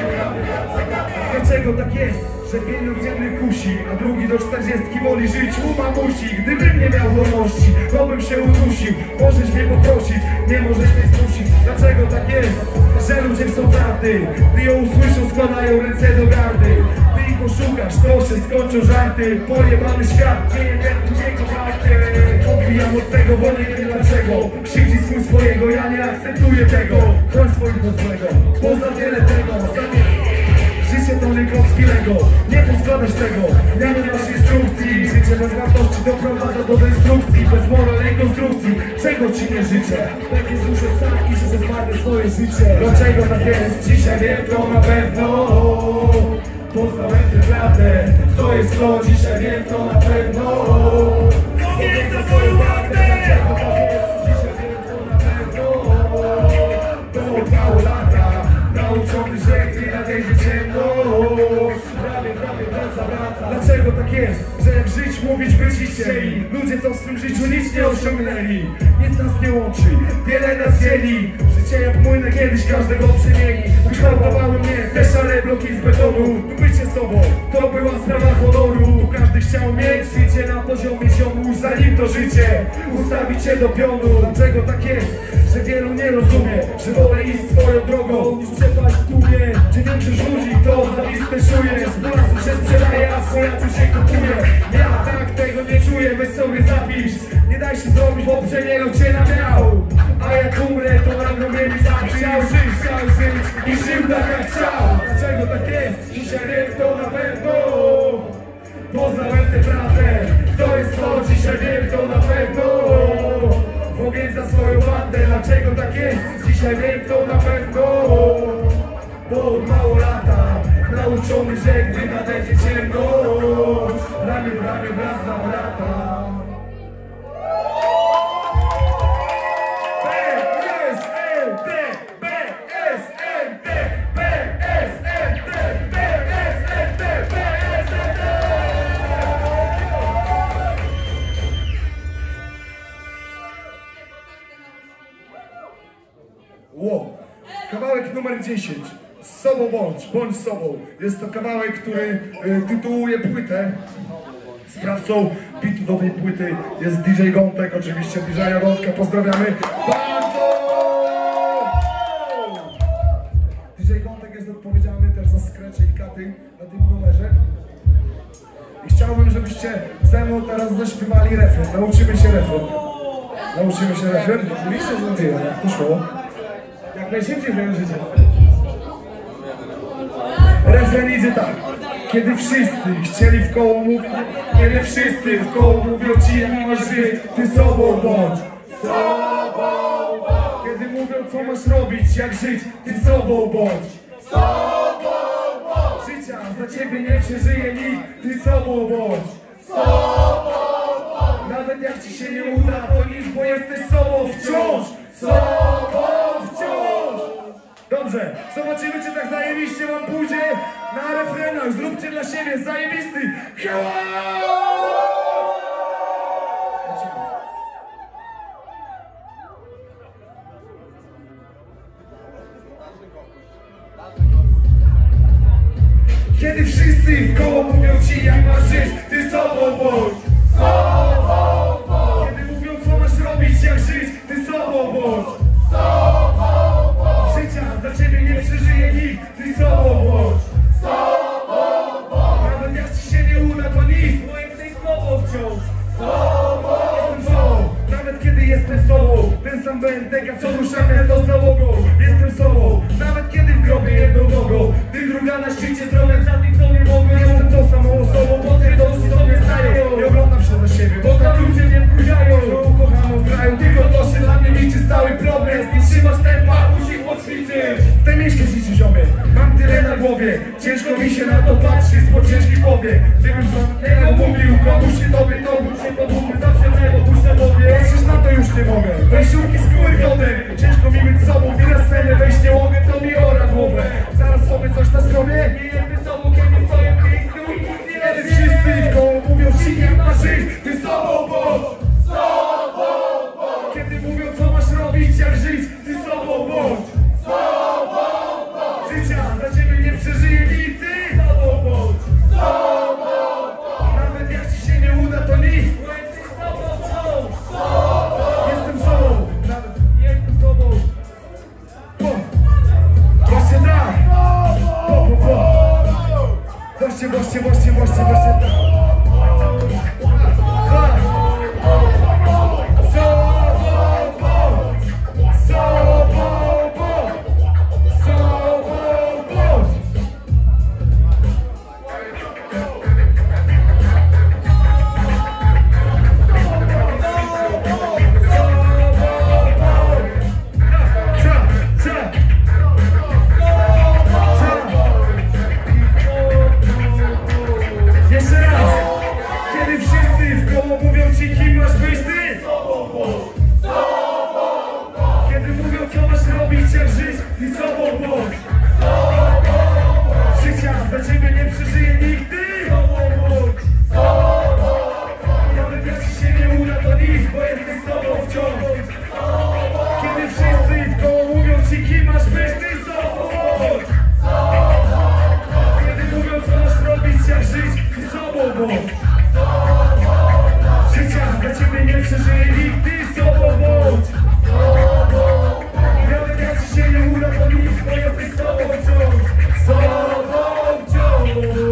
Dlaczego tak jest, że pieniądz jedny kusi, a drugi do czterdziestki woli żyć u mamusi? Gdybym nie miał wolności, to bym się udusił. Możesz mnie poprosić, nie możesz mnie zmusić. Dlaczego tak jest, że ludzie są prawdy? Gdy ją usłyszą, składają ręce do gardy. Ty ich oszukasz, to się skończą żarty. Pojebany świat, dzieje ten jego warty. Odbijam od tego, bo nie wiem dlaczego. Krzywdzi swój swojego, ja nie akceptuję tego. Chroń swojego złego, poza wiele tego. Życie to nie klocki Lego, nie poskładasz tego, ja nie masz instrukcji. Życie bez wartości doprowadza do destrukcji, bez moralnej konstrukcji. Czego ci nie życzę? Takie zmuszę sam i że zmarnę swoje życie. Dlaczego tak jest? Dzisiaj wiem to na pewno. Poznałem tę prawdę, to jest to, dzisiaj wiem to na pewno. To jest za swoją prawdę. Dlaczego tak jest? Dzisiaj wiem to na pewno. To mało lata, nauczony, że gdy nadejdzie ciemność, prawie, prawie wraca brata. Dlaczego tak jest, że jak żyć, mówić by ci chcieli? Ludzie, co w swym życiu nic nie osiągnęli. Nic nas nie łączy, wiele nas dzieli. Życie jak młynę, kiedyś każdego przemieni. Ukształtowały mnie te szare bloki z betonu. Tu bycie sobą, to była sprawa honoru. Tu każdy chciał mieć życie na poziomie ziomu, zanim to życie ustawić się do pionu. Dlaczego tak jest, że wielu nie rozumie, że wolę iść swoją drogą niż przepaść w tłumie, gdzie większość ludzi to zawiste czuje. Z polaków się sprzedaje, a swojacu się kupuje. Ja tak tego nie czuję, weź sobie zapisz. Nie daj się zrobić, bo przeniego cię namiał. A jak umrę, to na grobie mi zapisz. Chciał żyć, chciał żyć i żył tak jak chciał. Dlaczego tak jest? Dzisiaj wiem to na pewno. Poznałem tę prawdę, to jest to, dzisiaj wiem to na pewno. W ogień za swoją bandę, dlaczego tak jest? Dzisiaj wiem to na pewno. Bo od mało lata nauczony, że gdy nadejdzie ciemność, ramię w ramię wraz za brata. B S N T, B S N T, B S N T, B S N T, B S N T. Wow. Kawałek numer dziesięć. Z sobą bądź, bądź sobą. Jest to kawałek, który y, tytułuje płytę. Sprawcą bitu do tej płyty jest D J Gątek, oczywiście D J Gątka pozdrawiamy bardzo! D J Gątek jest odpowiedzialny też za skrecze i katy na tym numerze. I chciałbym, żebyście ze mną teraz zaśpiewali refren. Nauczymy się refren. Nauczymy się refren. Oczywiście, że nie, jak to szło. Jak najszybciej wymierzycie. Refren idzie tak. Kiedy wszyscy chcieli w koło mówić, kiedy wszyscy w koło mówią ci, jak masz żyć, ty sobą bądź. Sobą bądź. Kiedy mówią, co masz robić, jak żyć, ty sobą bądź. Sobą bądź. Życia za ciebie nie przeżyje nikt, ty sobą bądź. Sobą bądź. Nawet jak ci się nie uda, to nic, bo jesteś sobą wciąż. Sobą wciąż. Dobrze, zobaczymy, czy tak zajebiście wam pójdzie na refrenach. Zróbcie dla siebie zajebisty kiedy wszyscy w koło mówią ci, jak masz żyć, ty sobą bądź. Sobą bądź. Kiedy mówią, co masz robić, jak żyć, ty sobą bądź. Sobą bądź. Życia za ciebie nie przeżyje nikt, ty sobą bądź. Sobą bądź. Nawet jak ci się nie uda, to nic, bo jesteś sobą wciąż. Sobą. Jestem sobą, nawet kiedy jestem sobą. Ten sam B N D K, co ruszam miasto z załogą. Jestem sobą, nawet kiedy w grobie jedną nogą. Ty druga na szczycie, zdrowia za tych, co nie mogą. Jestem tą samą osobą, bo ty to już sobie stają. Nie oglądam się na siebie, bo tam ludzie mnie wkurzają. Że ukochaną w kraju, tylko to się dla mnie liczy. Stały problem, nie trzymasz tempa, musisz poćwiczyć. W tej mieście życiu ziomie, mam tyle na głowie. Ciężko mi się na to patrzy, spod ciężki powie. Gdybym sam tego mówił, komuś się tobie, to bym się podłupił. Zawsze lewo, puszczę tobie. Patrzysz na to już nie mogę, wejściówki z kurkotem. Ciężko mi być sobą, gdy na scenę wejść nie mogę, to mi ora głowę. Zaraz sobie coś na skrobię. Nie jestem sobą, kiedy stoję w miejscu i nic nie jest. Wszyscy w koło mówią ci, jak masz żyć, ty sobą bądź. Sobą bądź. Kiedy mówią, co masz robić, jak żyć, ty sobą bądź. Właśnie, właśnie, właśnie, właśnie, właśnie tak. Ha! Sobobój! Sobobój! Sobobój! Jeszcze raz! Kiedy wszyscy w koło mówią ci, kim masz być ty? Kiedy mówią, co masz robić, jak żyć, ty sobą bądź. Życia za ciebie nie przeżyje nikt, ty nawet jak ci się nie uda, to nic, bo jesteś sobą wciąż. Kiedy wszyscy w koło mówią ci, kim masz być, ty sobą bądź. Kiedy mówią, co masz robić, jak żyć, ty sobą bądź. Życia za ciebie nie przeżyje nikt, ty sobą bądź. Nawet jak ci się nie uda, to nic, bo jesteś sobą wciąż. Sobą wciąż.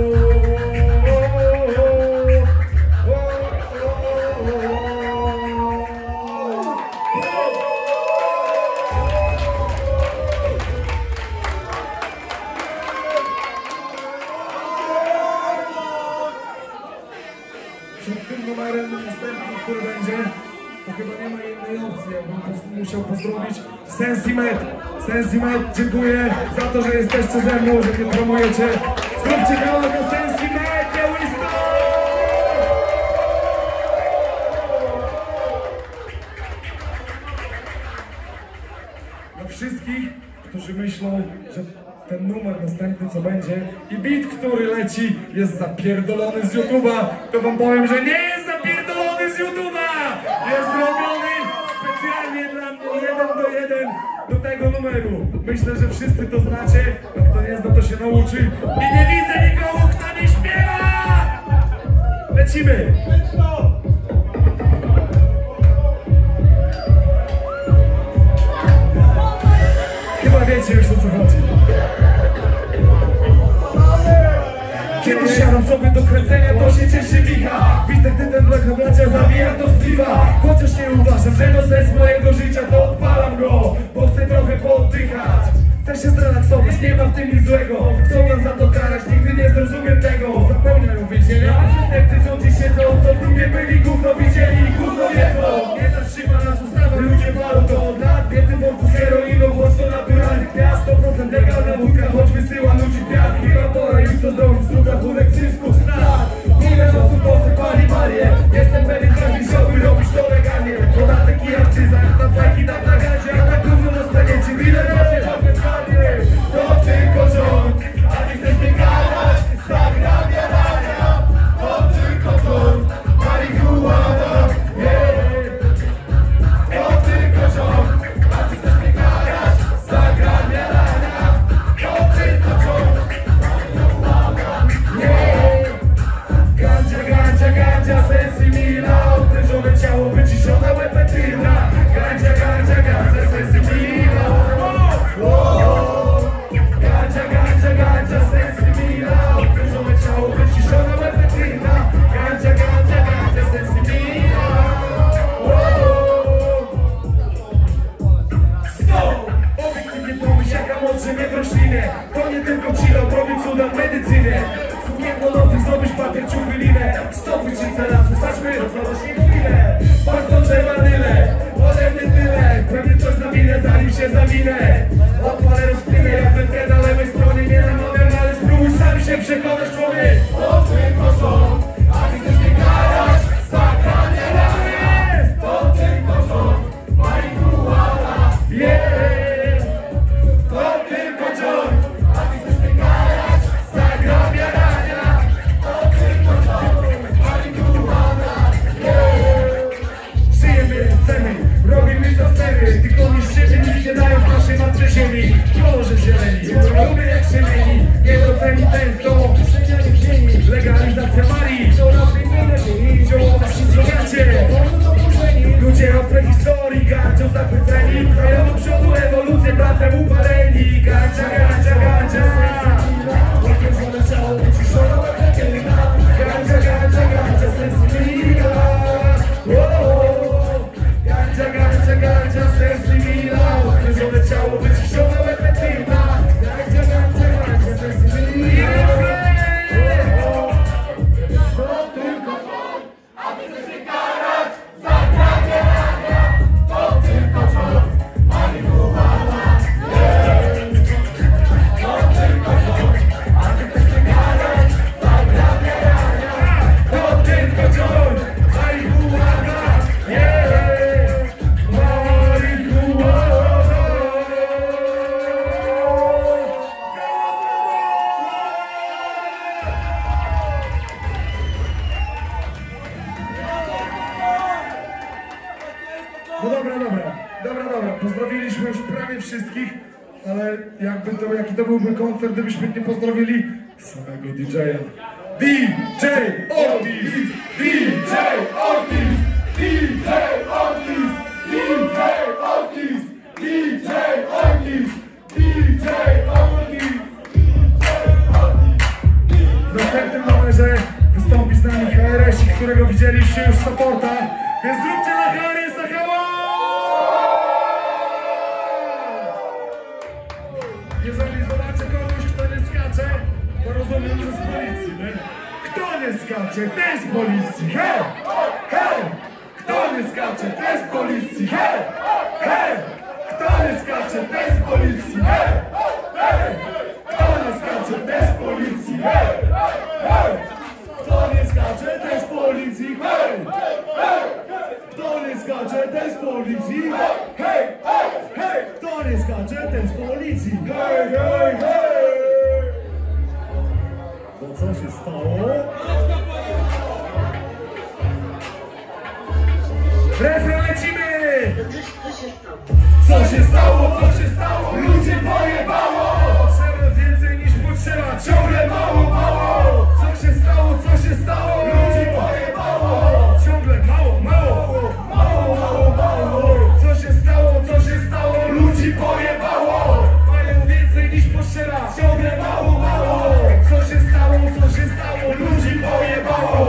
Przed tym numerem następnym, który będzie, to chyba nie ma innej opcji, ja bym po- musiał pozdrowić Sensimet. Sensimet, dziękuję za to, że jesteście ze mną, że mnie promujecie. Zróbcie kanał do Sensimet, nie Winston! Dla wszystkich, którzy myślą, że ten numer następny co będzie i beat, który leci, jest zapierdolony z YouTube'a, to wam powiem, że nie jest zapierdolony z YouTube'a! Jest robiony specjalnie dla mnie jeden do jeden do tego numeru. Myślę, że wszyscy to znacie, a kto nie zna, to się nauczy. I nie widzę nikogo, kto nie śpiewa! Lecimy! Chyba wiecie już, o co chodzi. Kiedy siadam sobie do kręcenia, to się cieszy wicha. Widzę, gdy ten blaka bracia zabija to zliwa. Chociaż nie uważam, że to sens mojego życia, to odpalam go, bo chcę trochę pooddychać. Chcę się zrelaksować, nie ma w tym nic złego. Chcą nas za to karać, nigdy nie zrozumiem tego. Zapełniają więzienia, a przestępcy rządzi siedzą, co w grupie byli, gówno widzieli i gówno wiedzą. Nie zatrzyma nas ustawa, ludzie walą to od lat. Biedy worku z heroiną, choć to naturalny gwiazd. sto procent legalna wódka, choć wysyła ludzi wiatr. Kuratora już co zdrowić, zrób rachunek zysku, strat. Ile osób posypali Marię. Jestem pewien, każdy chciałby robić to legalnie. Podatek i akcyza, na fajki, na nagadzie, a na gówno dostaniecie ile razy papież karnie. To tylko rząd, a ty chcesz mnie karać. Stawiam jarania, to tylko rząd. Marihuana, yeah. To tylko rząd, a ty chcesz mnie karać. Zagram jarania, to tylko rząd. Yeah. Gandzia, gandzia, gandzia, sensi mila. Odprężone ciało, wyciszona łepetyna. Gandzia, gandzia, gandzia, sensi mila. Gandzia, gandzia, gandzia, sensi mila. Odprężone ciało, wyciszona łepetyna. Gandzia, gandzia, gandzia, sensi mila. Stop! Obiektywnie pomyśl, jaka moc żyje w roślinie. To nie tylko chillał, robi cuda w medycynie. Cukierno nowych zrobisz papier, ciuchy, linę. Stop wycińca lasu, staćmy rozmawiać nie chwilę. Patrz dobrze wanylę, ode mnie tyle. Pewnie coś nawinę, zanim się zawinę. Odpalę rozpinę, jak wędkę na lewej stronie. Nie namawiam, ale spróbuj sam się przekonać, człowiek. To tylko rząd, a ty chcesz mnie karać. Zakanie jest, to tylko rząd. Marihuana, yeah. To tylko rząd, a ty chcesz mnie karać. Zagram jarania, to tylko rząd. Marihuana, yeah. Żyjemy sceny, robimy co chcemy. Tylko niż siebie nic nie dają w naszej matce ziemi. Książę jakby to, jaki to byłby koncert, gdybyśmy nie pozdrowili samego D J-a. D J Ortiz! D J Ortiz! D J Ortiz! D J Ortiz! D J Ortiz! D J Ortiz! W następnym numerze wystąpi z nami H R S, którego widzieliście już w supportach, więc zróbcie na H R S-a hała! Jeżeli zobaczę kogoś, kto nie skacze, to rozumiem, że z policji, nie? Kto nie skacze, ten z policji, hej! Hej! Kto nie skacze, ten z policji, hej! Hej! Kto nie skacze, ten z policji, hej! Hej! Kto nie skacze, ten z policji, hej! Hej! Kto nie skacze, ten z policji, hej! Hej! Kto nie skacze, ten z policji, hej! Hej! Kto nie skacze, ten z policji, hej! Hej! Hej! Bo co się stało? Refren, lecimy! Co się stało, co się stało? Ludzie pojebało! Potrzeba więcej niż potrzeba, ciągle mało, mało! Co się stało, co się stało? Ludzie pojebało! Ciągle mało, mało! Mało, mało, mało! Co się stało, co się stało? Ludzi pojebało! Mają więcej niż potrzeba, ciągle mało, mało! Co się stało, co się stało? Ludzi pojebało!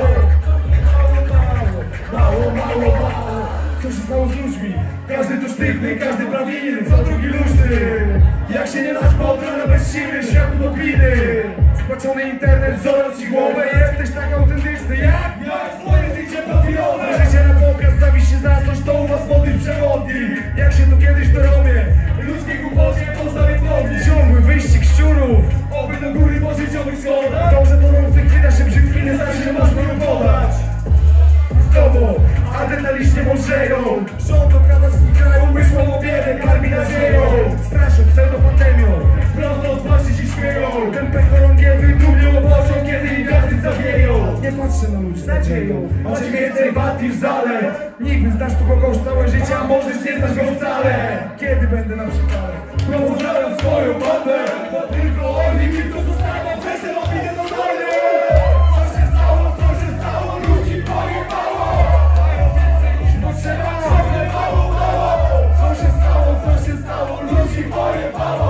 Mało, mało, mało! Co się stało z ludźmi? Każdy tu sztywny, każdy prawilny, co drugi luźny. Jak się nie dać podrana bez siły, świat utopijny. Spłaczony internet, zorąc ci głowę, jesteś tak autentyczny jak? Jak twoje zdjęcie profilowe. Życie na pokaz, zawiści zazdrość, to u was motyw przewodni. Jak się to kiedyś dorobię, ludzkiej głupocie poznawię płodni. Ciągły wyścig szczurów, oby do góry po życiowych schodach. Dobrze tonący chwila się brzykwiny, znaczy, że można ją podać. Znowu, adrenalicznie mądrzeją. Rząd okrada swój kraj, umysłową biedę, karmi nadzieją. Straszą pseudopandemią, wprost od twarzy się śmieją. Ten pech chorągiewy dumnie oboczą, kiedy im wiatry zawieją. Nie patrzę na ludzi z nadzieją, macie więcej wad niż zalet. Nigdy znasz tu kogoś całe życie, a możesz nie znać go wcale. Kiedy będę na przykład pozdrawiam swoją bandę, bo tylko oni mi tu zostaną, przeszedł opinię do wojny. Co się stało, co się stało, ludzi pojebało. Mają więcej niż potrzeba, ciągle mało, mało. Co się stało, co się stało, ludzi pojebało.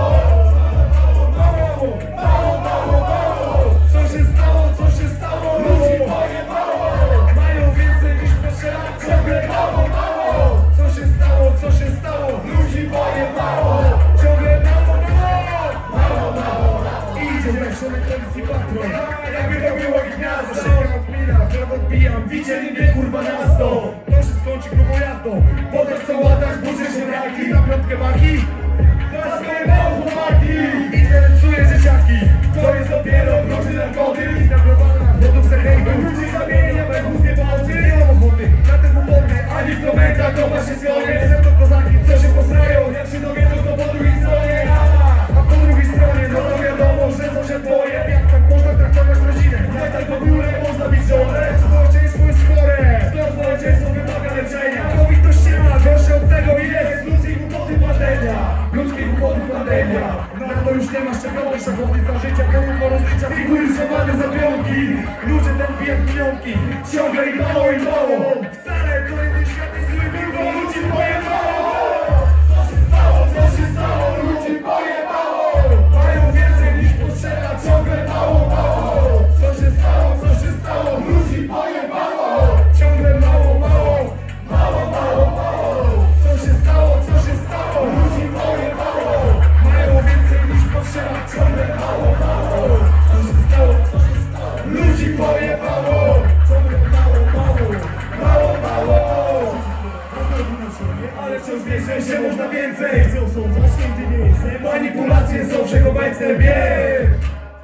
Mało, mało, mało, mało. Co się stało, co się stało, ludzi pojebało. Mają więcej niż potrzeba, ciągle mało, mało. Co się stało, co się stało, ludzi pojebało. Ciągle mało, mało, mało, mało. Idzie zresztony policji patrol, jakby to było gniazdo. Szybka odmina, chleb odbijam, widzieli mnie kurwa miasto. To się skończy grubą jazdą, potem co łatać, burzy się raki. Na piątkę maki, za swoje mało chłopaki. Interesuje dzieciaki, to jest dopiero groźny narkotyk. Ta globalna produkcja hejtu, ludzi zamienia we chłopie palcy. Nie mam ochoty na te głupoty, ani w komentarzach to właśnie zgonie. Są to kozaki, co się posrają, jak się dowiedzą to po drugiej stronie. A po drugiej stronie, no to wiadomo, że są się dwoje. Jak tak można traktować rodzinę? Jak tak w ogóle można bić żonę? Społeczeństwo jest chore, to społeczeństwo wymaga leczenia. COVID to ściema, gorsze od tego jest ludzkiej głupoty pandemia. Ludzkiej głupoty pandemia. Na to już nie ma szczepionek, szachownica życia, pomimo rozlicza figury schowane za pionki. Ludzie ten piją pionki, ciągle i mało i mało. Wcale to jeden świat jest zły, tylko ludzi pojebało. Co się stało, co się stało, ludzi pojebało. Mają więcej niż potrzeba, ciągle mało, mało. Co się stało, co się stało, ludzi pojebało. Ciągle mało, mało, mało, mało, mało. Co się stało, co się stało, ludzi pojebało. Mają więcej niż potrzeba, ciągle mało, mało. Co się stało, co się stało, ludzi pojebało. Ciągle mało, mało, mało, mało. Ale wciąż wierzę, że można więcej. Co są zaśnięty nie jest. Manipulacje są wszechobecne, wiem.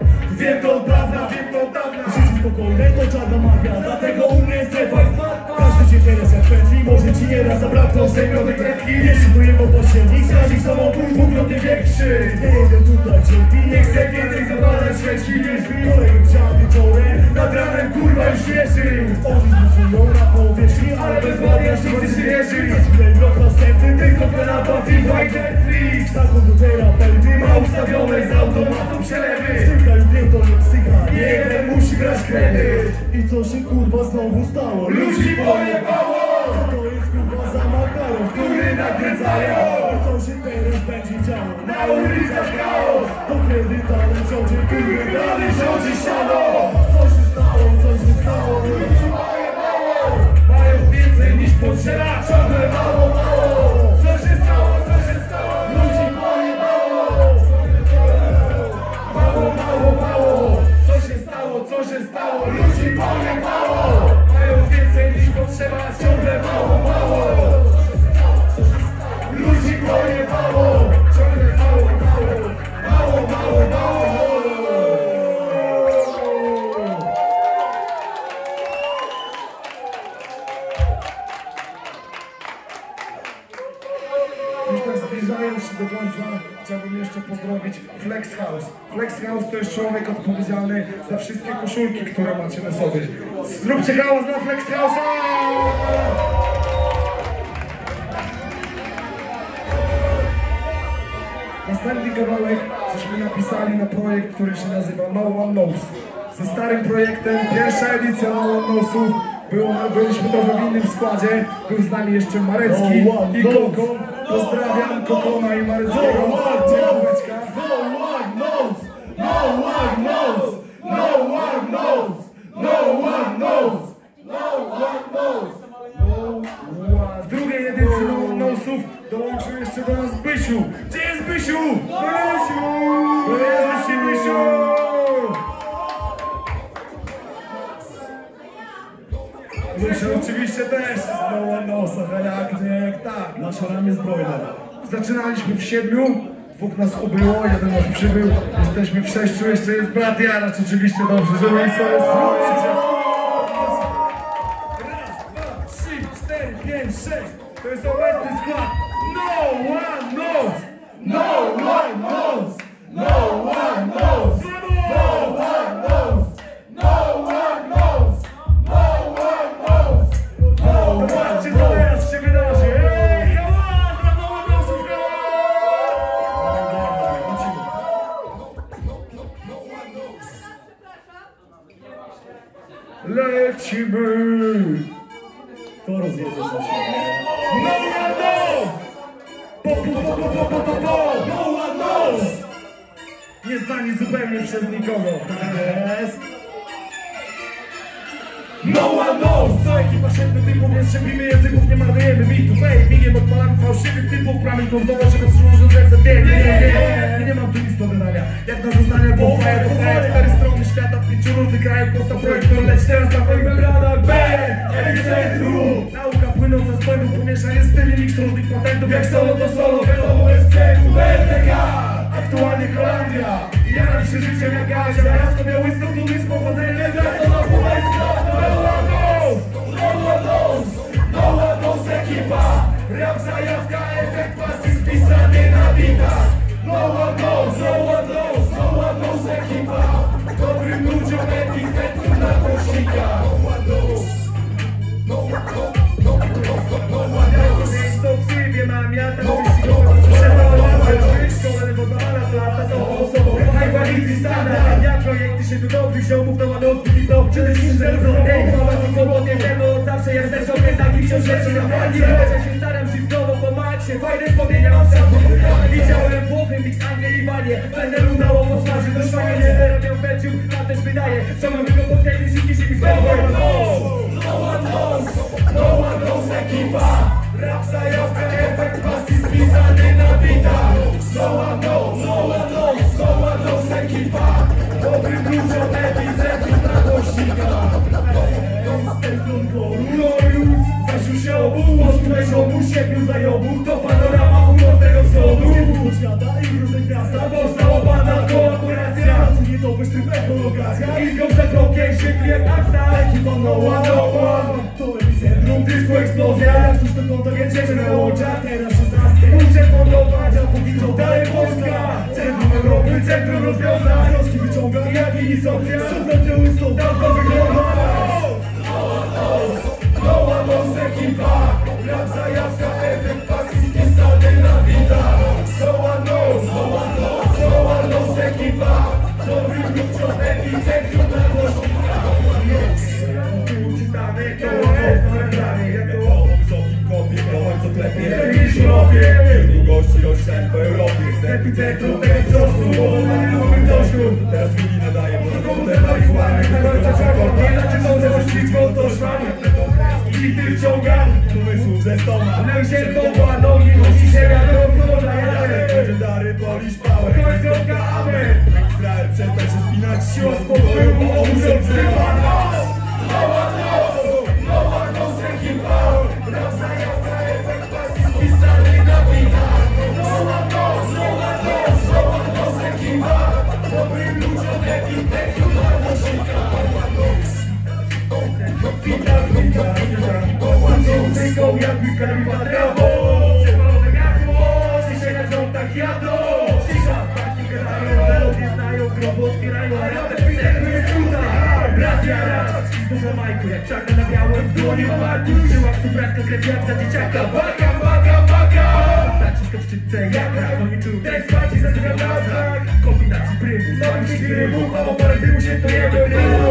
Wiem to od dawna, wiem to od dawna. Życie spokojne to czarna magia, dlatego u mnie jest strefa. Życie teraz jak pętli, może ci nieraz zabraknąć tej młodej kredki. Jeśli byłem pośrednik, strażnik samobój dwukrotnie większy. Nie jeden tutaj cierpi, nie chcę więcej zapadać świeczki. Wierz mi, kolegów chciał wieczorem, nad ranem kurwa już wierzy. Oni mówią na powierzchni, ale bez wody aż nigdy się wierzy. Źle blok następny, tylko kanapa, FIFA i Netflix. Taką do terapeuty ma ustawione z automatu przelewy. W tym kraju pierdolę psycha, nie jeden musi grać kredyt. I co się kurwa znowu stało? Ludzi pojebało! Co to jest kurwa za makaron, który nakręcają? I co się teraz będzie działo? Na ulicach chaos! To kredytalny rządzie, który dalej rządzi siano. Co się stało, co się stało? Ludzi pojebało! Mają więcej niż potrzeba, ciągle mało, mało. Co się stało, co się stało? Ludzi pojebało! Mało, mało, mało. Co się stało, co się stało? Ludzi pojebało! Mają więcej niż potrzeba, ciągle mało, mało. Ludzi pojebało! Ciągle mało, mało. Mało, mało, mało. Już tak zbliżając się do końca, chciałbym jeszcze pozdrowić Flex House. Flex House to jest człowiek odpowiedzialny za wszystkie koszulki, które macie na sobie. Zróbcie hałas dla Flex House'a! Następny kawałek żeśmy napisali na projekt, który się nazywa No One Knows. Ze starym projektem, pierwsza edycja No One Knowsów. Było, byliśmy trochę w innym składzie, był z nami jeszcze Marecki no i Kokon. Pozdrawiam Kokona i Mareckiego. No one knows, no one knows, no one knows, no one knows, no one knows, no one. W drugiej edycji No One Knowsów dołączył jeszcze do nas Bysiu. Gdzie jest Bysiu? Bysiu! To jesteś Bysiu! Bysiu oczywiście też jest No One Knowsów, ale jak nie, jak tak. Nasze ramię zbrojne. Zaczynaliśmy w siedmiu, dwóch nas ubyło, jeden nas przybył. Jesteśmy w sześciu, jeszcze jest brat Jaracz, oczywiście dobrze, żeby ich sobie spróbować. Raz, dwa, trzy, cztery, pięć, sześć. To jest obecny skład. No one knows! No one knows! No one knows! No one knows! No one knows! No one knows! No one knows! Zobaczcie, co teraz się wydarzy. Ej, hałas dla No One Knowsów! Lecimy! To rozjedzie za siebie. No one knows! Po, po, po, po, po, po, po, po. No one knows! Nieznani zupełnie przez nikogo. Jest. No one knows! Co ekipa siedmiu typów, nie strzępimy języków, nie marnujemy bitów. Ej, migiem odpalamy fałszywych typów, plamyków do czego przyłożę ręce. Nie, nie, nie, nie, nie mam tu nic do wydania. Jak na zeznania, bo fajer, bo fajer, cztery strony świata, w pięciu różnych krajów powstał projekt, który leci teraz na twoich membranach. Bang! Epicentru! Nauka płynąca z błędów, pomieszanie styli, miks różnych patentów. Jak solo to solo, wiadomo S C Q, B T K. Aktualnie Holandia. Jaram się życiem jak Azja. Miasto Białystok, dumny z pochodzenia. To na Półwyspa. No one knows! No one knows! No one knows ekipa. Rap, zajawka, efekt pasji spisany na bitach. No one knows! No one knows! No one knows ekipa. Dobrym ludziom epicentrum na głośnikach. No one knows! No one knows! No one knows! No one knows! Co w sobie mam ja tam wyścigować. Szkołę wodala, plata są osobą. High quality standard. Ja projekty się tu dobrych ziomów, to ma nocny i to przede wszystkim zerwą. Ej, mama to swobodnie wiemy od zawsze. Jak też opię taki wciąż rzeczy na pani. Ja się staram się znowu pomagać się. Fajne wspomnienia mam szacun. Widziałem Włochy, mix Anglię i Walię. Będę udało po twarzy do szwania. Nie zarabiam pęciu, a też wydaje. Co mamy go pod kajmy, szybki, szybki, no one knows! No one knows! No one knows ekipa. Rap, zajawka, efekt pasji spisany na bitach. No one knows, no one knows, no one knows ekipa. Dobrym ludziom epicentrum na głośnikach. Glorious, zasił się obu, odkryłeś obu, siedmiu zajobów. To panorama północnego wschodu. Ciepło świata i różnych miasta. Powstała banda, kolaboracja. Nie to wyższy echolokacja. I krok za krokiem, świetnie jak akta. Ekipa no one, no one. To epicentrum, dysku eksplozja. Jak cóż to konto jedziemy na łącza, teraz szesnasty. Muszę podlować, a póki co dalej Polska. Centrum Europy, centrum rozwiązań. Wnioski wyciąga, jak i nisopia. Super tyły stąd, tak to wygląda. Nowa noc ekipa. Rap zajawka, efekt pasji spisany na widach. Nowa noc, nowa noc, nowa noc ekipa. Dobry kluczą, epicentrum na głośnikach. Uczytane, to jest nagranie. Jak to w wysokim kopie, kochaj co klepie. Niż robię, długości rozsiań po Europie. Z epicentrum tego wzrostu, powołania nowym dojściu. Teraz chwili nadaje, bo to komudę marihuany. Na końca czego, nie znaczy może ościć, bo to szwanie. Bity wciągam, pomysłów ze stoma. Lęk się doba, nogi, nosi się wiadomo, dla jadę. Legendary, polisz power. Końcówka, amen. Izrael, przestań się spinać, siła spokoju, bo muszę przyjmować. Nowa noc, nowa noc ekipa. Rap zajawka, efekt pasji spisany na widach. Nowa noc, nowa noc, nowa noc ekipa. Dobrym ludziom epicentrum na głośnikach. Witam, witam, witam. Posłuchaj muzyką jak bliskami patrawo. Przepalone gardło, ciszę na rządach jadą. Cisza, fakty gadają, melodie znają, grobo otwierają, a rapę epicentrum jest tutaj. Radia raz, dużo majku jak czarna na białym w dłoni ma marku. Żyła w supraska, krew jak za dzieciaka. Baka, baka, baka. Zaciska w szczytce jak rak, oni czują ten spać i zasypiam na znak. Kombinacji prymu, samym myśli rybów, a oparę dymu się to jemy rymu.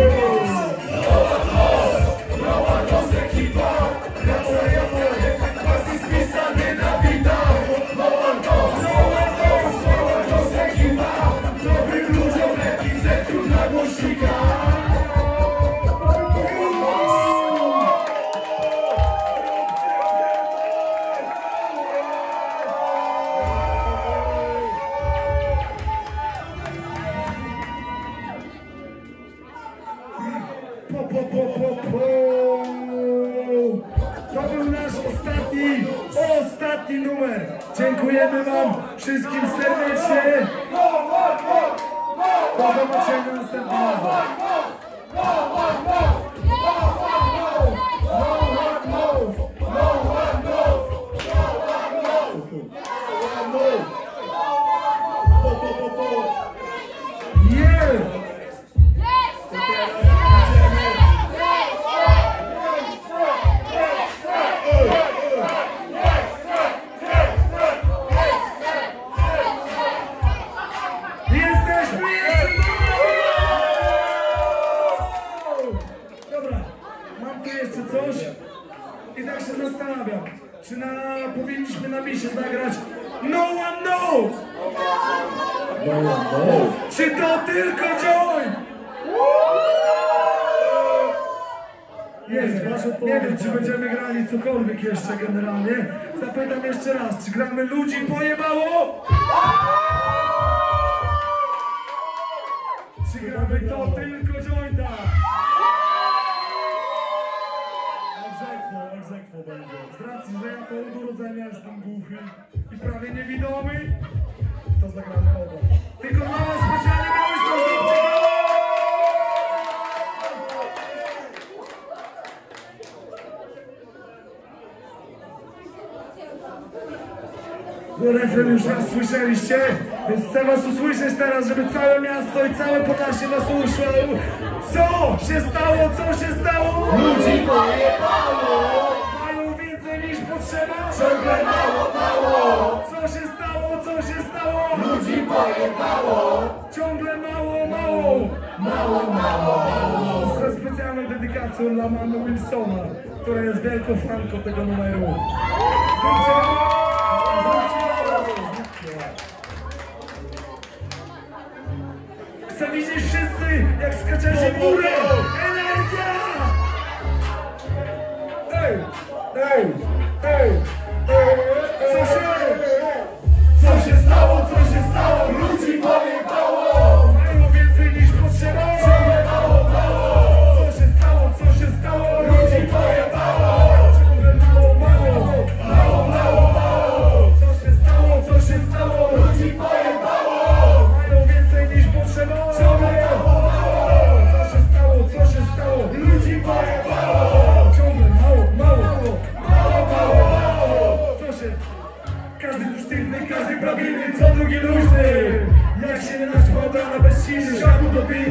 Nowa noc ekipa, rap zajawka, efekt pasji spisany na widach. Nowa noc, nowa noc, nowa noc ekipa. Dobrym ludziom epicentrum na głośnikach. Po, po, po, po, po. To był nasz ostatni, ostatni numer. Dziękujemy wam wszystkim serdecznie. Do zobaczenia następnym razem. I tak się zastanawiam, czy na, powinniśmy na misie zagrać No One Knows! No One Knows! Czy to tylko joint? Jest, nie wiem, czy będziemy grali cokolwiek jeszcze generalnie. Zapytam jeszcze raz, czy gramy Ludzi pojebało? Czy gramy to tylko jointa? Egzekwo będzie. Z racji, że ja to od urodzenia jestem głuchy i prawie niewidomy, to zagramy oba. Tylko dla was specjalnie mały stąd. No refren już raz słyszeliście, więc chcę was usłyszeć teraz, żeby całe miasto i całe Podlasie nas usłyszało. Co się stało? Co się stało? Ludzi pojebało! Mają więcej niż potrzeba? Ciągle mało, mało! Co się stało? Co się stało? Ludzi pojebało! Ciągle mało, mało! Mało, mało, mało! Ze specjalną dedykacją dla mamy Wilsona, która jest wielką fanką tego numeru. Chcę widzieć wszyscy, jak skaczecie w górę! Energia! Ej! Ej! Ej! Co się... Co się stało? Co się stało? Ludzi pojebało! Mają więcej niż potrzeba! Ciągle mało, mało! Co się stało? Co się stało? Ludzi pojebało! Ciągle mało, mało! Mało, mało, mało! Co się stało? Co się stało? Ludzi pojebało! Mają więcej niż potrzeba! Ciągle mało, mało! Co się stało? Co się stało? Ludzi pojebało! Ciągle mało, mało!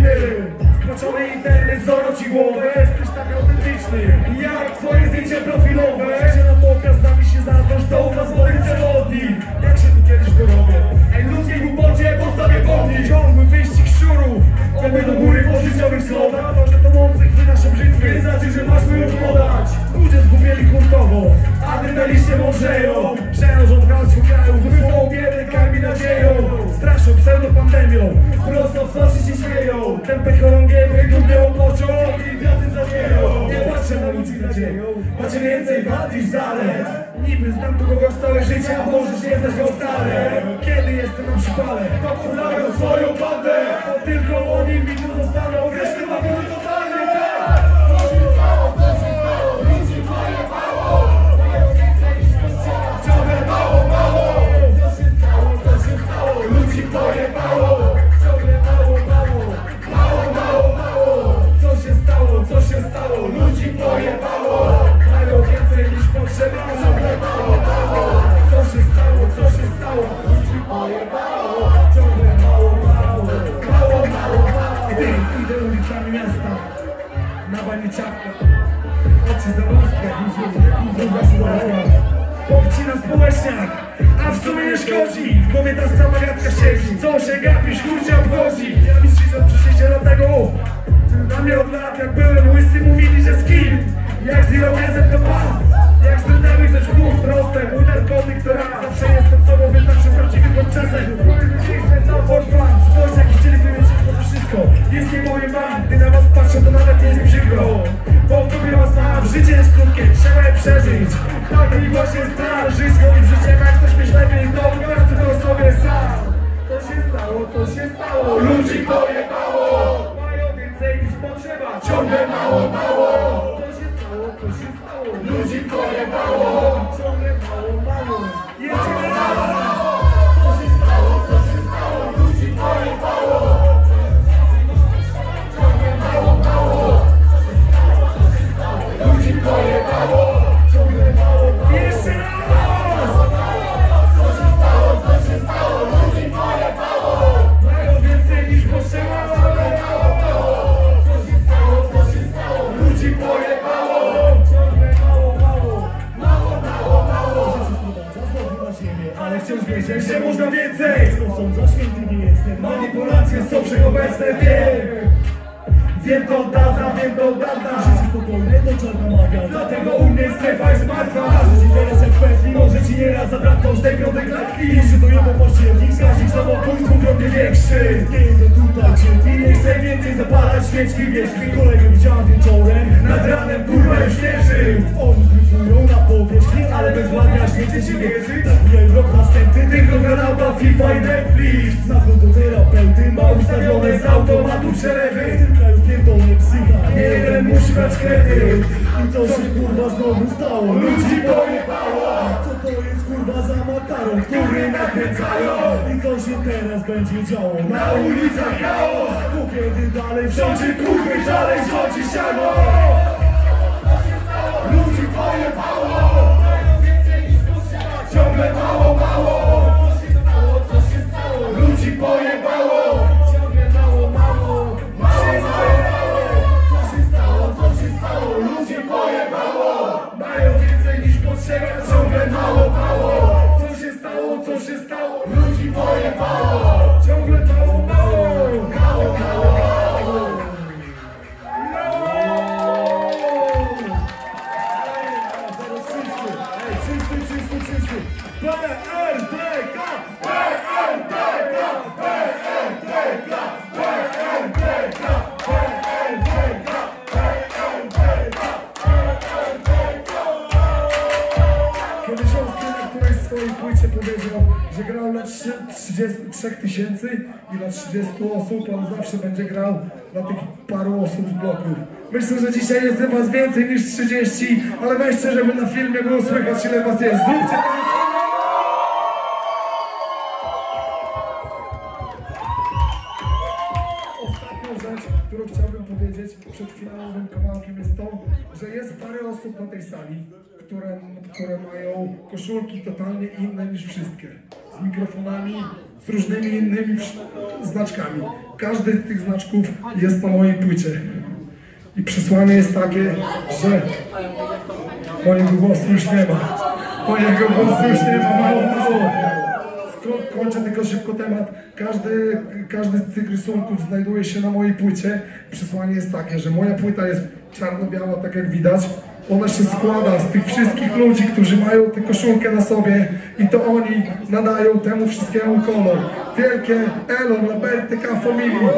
inny. Spaczony internet, zoro ci głowę. Jesteś tak autentyczny jak twoje zdjęcie profilowe. Że na pokaz z nami się zaznasz, to u nas wody przewodni. Jak się tu kiedyś dorobię? Ej, ludzkiej głupocie postawię pomnik. Ciągły wyścig szczurów, oby do góry po życiowych słowach. To, że to mących wy nasze brzytwy, znaczy, że masz mi już podać. Ludzie zgubieli hurtowo, adrenaliście mądrzeją. Żeroż od swój kraju, wysłą biedę, karmi nadzieją. Straszą pseudopandemią, prosto w twarzy się śmieją. Tempę chorągiewy, dumnie pociąg i wiatry zawieją. Nie patrzę na ludzi z nadzieją, macie więcej wad niż zalet. Niby znam tu kogoś całe życie, a możesz nie znać go wcale. Kiedy jestem na przypale, to pozdrawiam swoją bandę. To tylko oni mi tu zostaną, resztę ma góry totalny. Ludzi pojebało, mają więcej niż potrzeba. Ciągle mało, mało. Co się stało, co się stało? Ludzi pojebało, ciągle mało, mało. Mało, mało, mało. Co się stało, co się stało? Ludzi pojebało, mają więcej niż potrzeba. Ciągle mało, mało. Co się stało, co się stało? Ludzi pojebało, ciągle mało, mało. Mało, mało, mało. Gdy idę ulicami miasta, na bani czapka, oczy za wąskie, i druga słowa. Obcina społeczniak, a w sumie nie szkodzi. W głowie ta sama gadka siedzi. Co się gapisz, chuj cię obchodzi. Ja mi przyjdę przyjście do tego. Na mnie od lat jak byłem łysy mówili, że z kim. Jak z irokezem to pan. Jak z trudami chcesz pół proste. Mój narkotyk to rana. Zawsze jestem sobą, więc zawsze prawdziwy podczasem. Spójrz jak chcieliby mieć to wszystko. Nic nie powiem wam, gdy na was patrzę to nawet nie jest mi przykro. Bo tobie was mam, życie jest krótkie, trzeba je przeżyć. Tak mi właśnie stara, żyć swoim życiem, jak coś myśl lepiej, to wracę do sobie sam. Co się stało, co się stało? Ludzi pojebało, mają więcej niż potrzeba. Ciągle mało, mało. Co się stało, co się stało? Ludzi pojebało, ciągle mało, mało. Jedziemy raz. Co się stało, co się stało? Ludzi pojebało, ciągle mało, mało. Ludzi pojebało, ciągle mało, mało. Jeszcze raz! Co się stało, co się stało? Ludzi pojebało, mają więcej niż potrzeba. Ciągle mało, mało. Co się stało, co się stało? Ludzi pojebało, ciągle mało, mało. Mało, mało, mało. Znowu na ziemię, ale wciąż wierzę, że można więcej. Są za święty nie jestem, manipulacje są wszechobecne, wiem. Wiem to od dawna, wiem to od dawna. Życie spokojne to czarna magia. Dlatego u mnie strefa jest martwa. Każdy ci teraz jak pętli, może ci nieraz zabrakło z tej piątej klatki. Jeszcze to jedno październik, wskaźnik samobójstw dwukrotnie większy. Nie idę tutaj cierpi, nie chcę więcej zapalać świeczki. Wierz mi, kolegę widziałem wieczorem, nad ranem kurwa już wierzył. Oni dryfują na powierzchni, ale bez ładnia nie chce się wierzyć. Tak miałem rok następny, tylko granata, FIFA i Netflix. Znaką do terapeuty, ma ustawione z automatu przelewy. W tym kraju pierdolę psycha, nie jeden musi brać kredyt. I co się kurwa znowu stało? Ludzi pojebało. Co to jest kurwa za makaron, który nakręcają? I co się teraz będzie działo? Na ulicach chaos, bo kiedy dalej wszędzie kurwy dalej rządzi siano. Ludzi pojebało, mają więcej niż potrzeba. Ciągle mało, mało. Co się stało, co się stało? Ludzi pojebało, ciągle mało, mało. Co się stało, co się stało? Ludzi pojebało, mają więcej niż potrzeba. Ciągle mało, mało. Co się stało, co się stało? Ludzi pojebało, ciągle mało, mało. Mało, mało, mało. Wszyscy, wszyscy, wszyscy. P R D K, P R D K, P R D K, P R D K, P R D K, P R D K. Kiedyś on na którejś swojej płycie powiedział, że grał dla trzydziestu trzech tysięcy i dla trzydziestu osób, on zawsze będzie grał dla tych paru osób z bloków. Myślę, że dzisiaj jest was więcej niż trzydzieści, ale weźcie, żeby na filmie było słychać, ile was jest. Zróbcie to! Ostatnią rzecz, którą chciałbym powiedzieć przed finałowym kawałkiem jest to, że jest parę osób na tej sali, które, które mają koszulki totalnie inne niż wszystkie. Z mikrofonami, z różnymi innymi znaczkami. Każdy z tych znaczków jest na mojej płycie. I przesłanie jest takie, że mojego głosu już nie ma. Mojego głosu już nie ma, mało, mało. Kończę tylko szybko temat. Każdy, każdy z tych rysunków znajduje się na mojej płycie. Przesłanie jest takie, że moja płyta jest czarno-biała, tak jak widać. Ona się składa z tych wszystkich ludzi, którzy mają tę koszulkę na sobie i to oni nadają temu wszystkiemu kolor. Wielkie elo dla B R T K Family.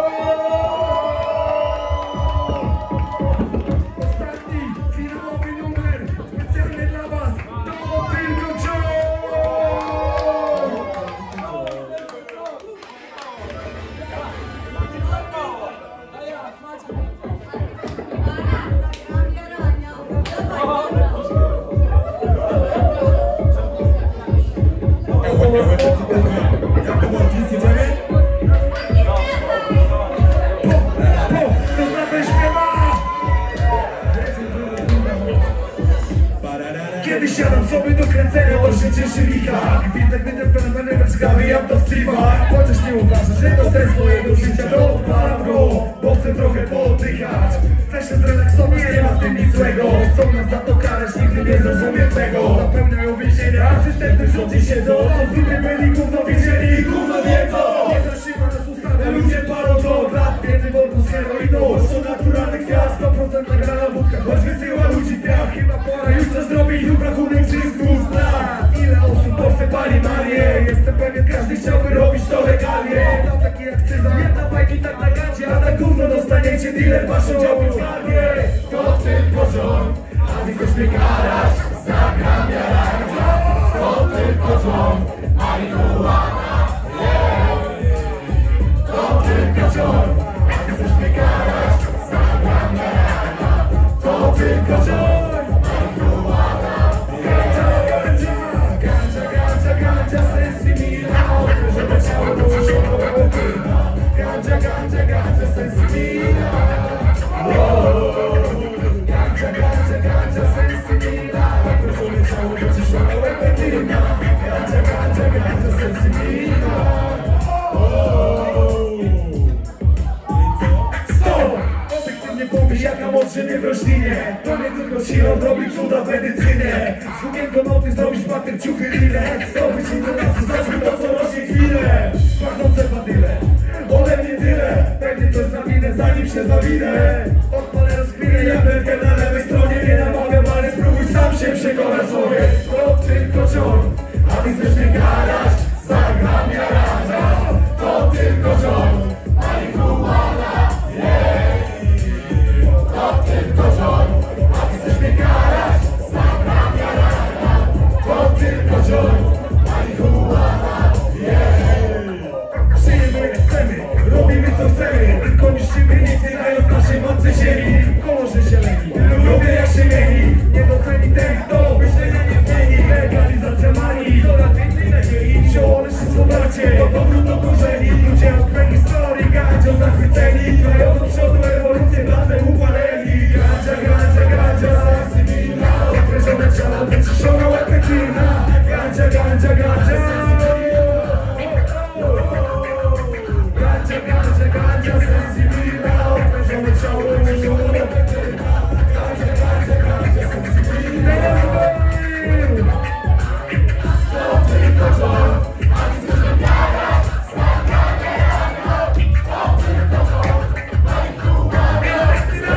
Ostatni, finałowy numer, specjalnie dla was, to tylko Joe! Jak to było? Nic nie wiemy? Po, po, to znamy śpiewa! Kiedy siadam sobie do kręcenia, to się cieszy licha. Gwizdek wytemperowany, zawijam to z piwa. Chociaż nie uważam, że to sens mojego życia, to odpalam go, bo chcę trochę pooddychać. Chcę się zrelaksować, nie ma w tym nic złego. Chcą nas za to karać, nigdy nie zrozumiem tego. Zapełniają więzienia, a przystępny w rządzie siedzą. To w dupie byli, gówno wiedzieli i gówno wiedzą. Nie zaszywa nas ustawę, ludzie palą to od lat. Biedny worku z heroiną, to naturalny kwiat. sto procent nagrana wódka, choć wysyła ludzi piach. Chyba pora już coś zrobić, lub rachunek wszystko zna. Ile osób Polsce pali Marię. Jestem pewien, każdy chciałby robić to legalnie. Tam taki jak akcyza, jedna fajki tak na gacie. A tak gówno dostaniecie, dealer waszą działkę zgarnie. To tylko rząd, a ty chcesz mnie karać. Zagram jarania. To tylko rząd, marihuana. To tylko rząd, a ty chcesz mnie karać. Zagram jarania. To tylko rząd. Ganja, ganja, ganja, sensimina. Ganja, ganja, ganja, sensimina. Proszę ciało wyciszone łepetyna. Ganja, ganja, ganja, sensimina. Stop! Obiektywnie pomyśl, jaka moc żyje w roślinie. To nie tylko siła robi cuda w medycynie. Z hugienką noty zrobisz pater ciuchy ile. Zdobyć informacje, zacznij to co rośnie chwilę. Pachnące badyle. Ode mnie tyle, pewnie coś zawinę, zanim się zawinę. Odpalę rozkminę, ja będę na lewej stronie. Nie namawiam, ale spróbuj sam się przekonać sobie. To tylko John, a ty chcesz mnie karać. Zagram jarania. To tylko John, marihuana. Yeah. To tylko John, a ty chcesz mnie karać. Zagram jarania. To tylko John, marihuana. Yeah. Żyjemy jak chcemy, robimy co chcemy. Tylko niszczymy, nie tyrając naszej mocy ziemi. W kolorze zieleni, lubię jak się mieli. Nie doceni ten, kto myślenia nie zmieni. Legalizacja manii, coraz więcej nadziei. Ziołone wszystko bracie, to powrót do korzeni. Ludzie od twej historii, gandzio zachwyceni. Grają do przodu, ewolucję blatem upaleni. Gandzia, gandzia, gandzia, sensimina. Naprężone ciało, wyciszona łepetyna. Gandzia, gandzia, gandzia. Ganja, ganja, ganja, sensimina. Oprężone ciało, wyciszona łepetyna. Ganja, ganja, ganja, sensimina. To tylko John, a ty chcesz mnie karać. Zagram jarania. To tylko John, marihuana.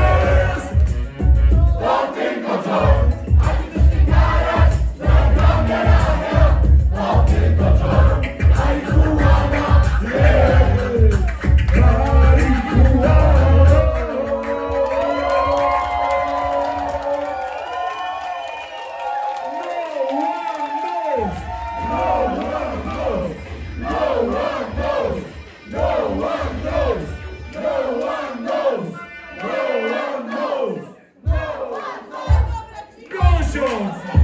To tylko John, a ty chcesz mnie karać. Zagram jarania. To tylko John, marihuana. Go, Jones!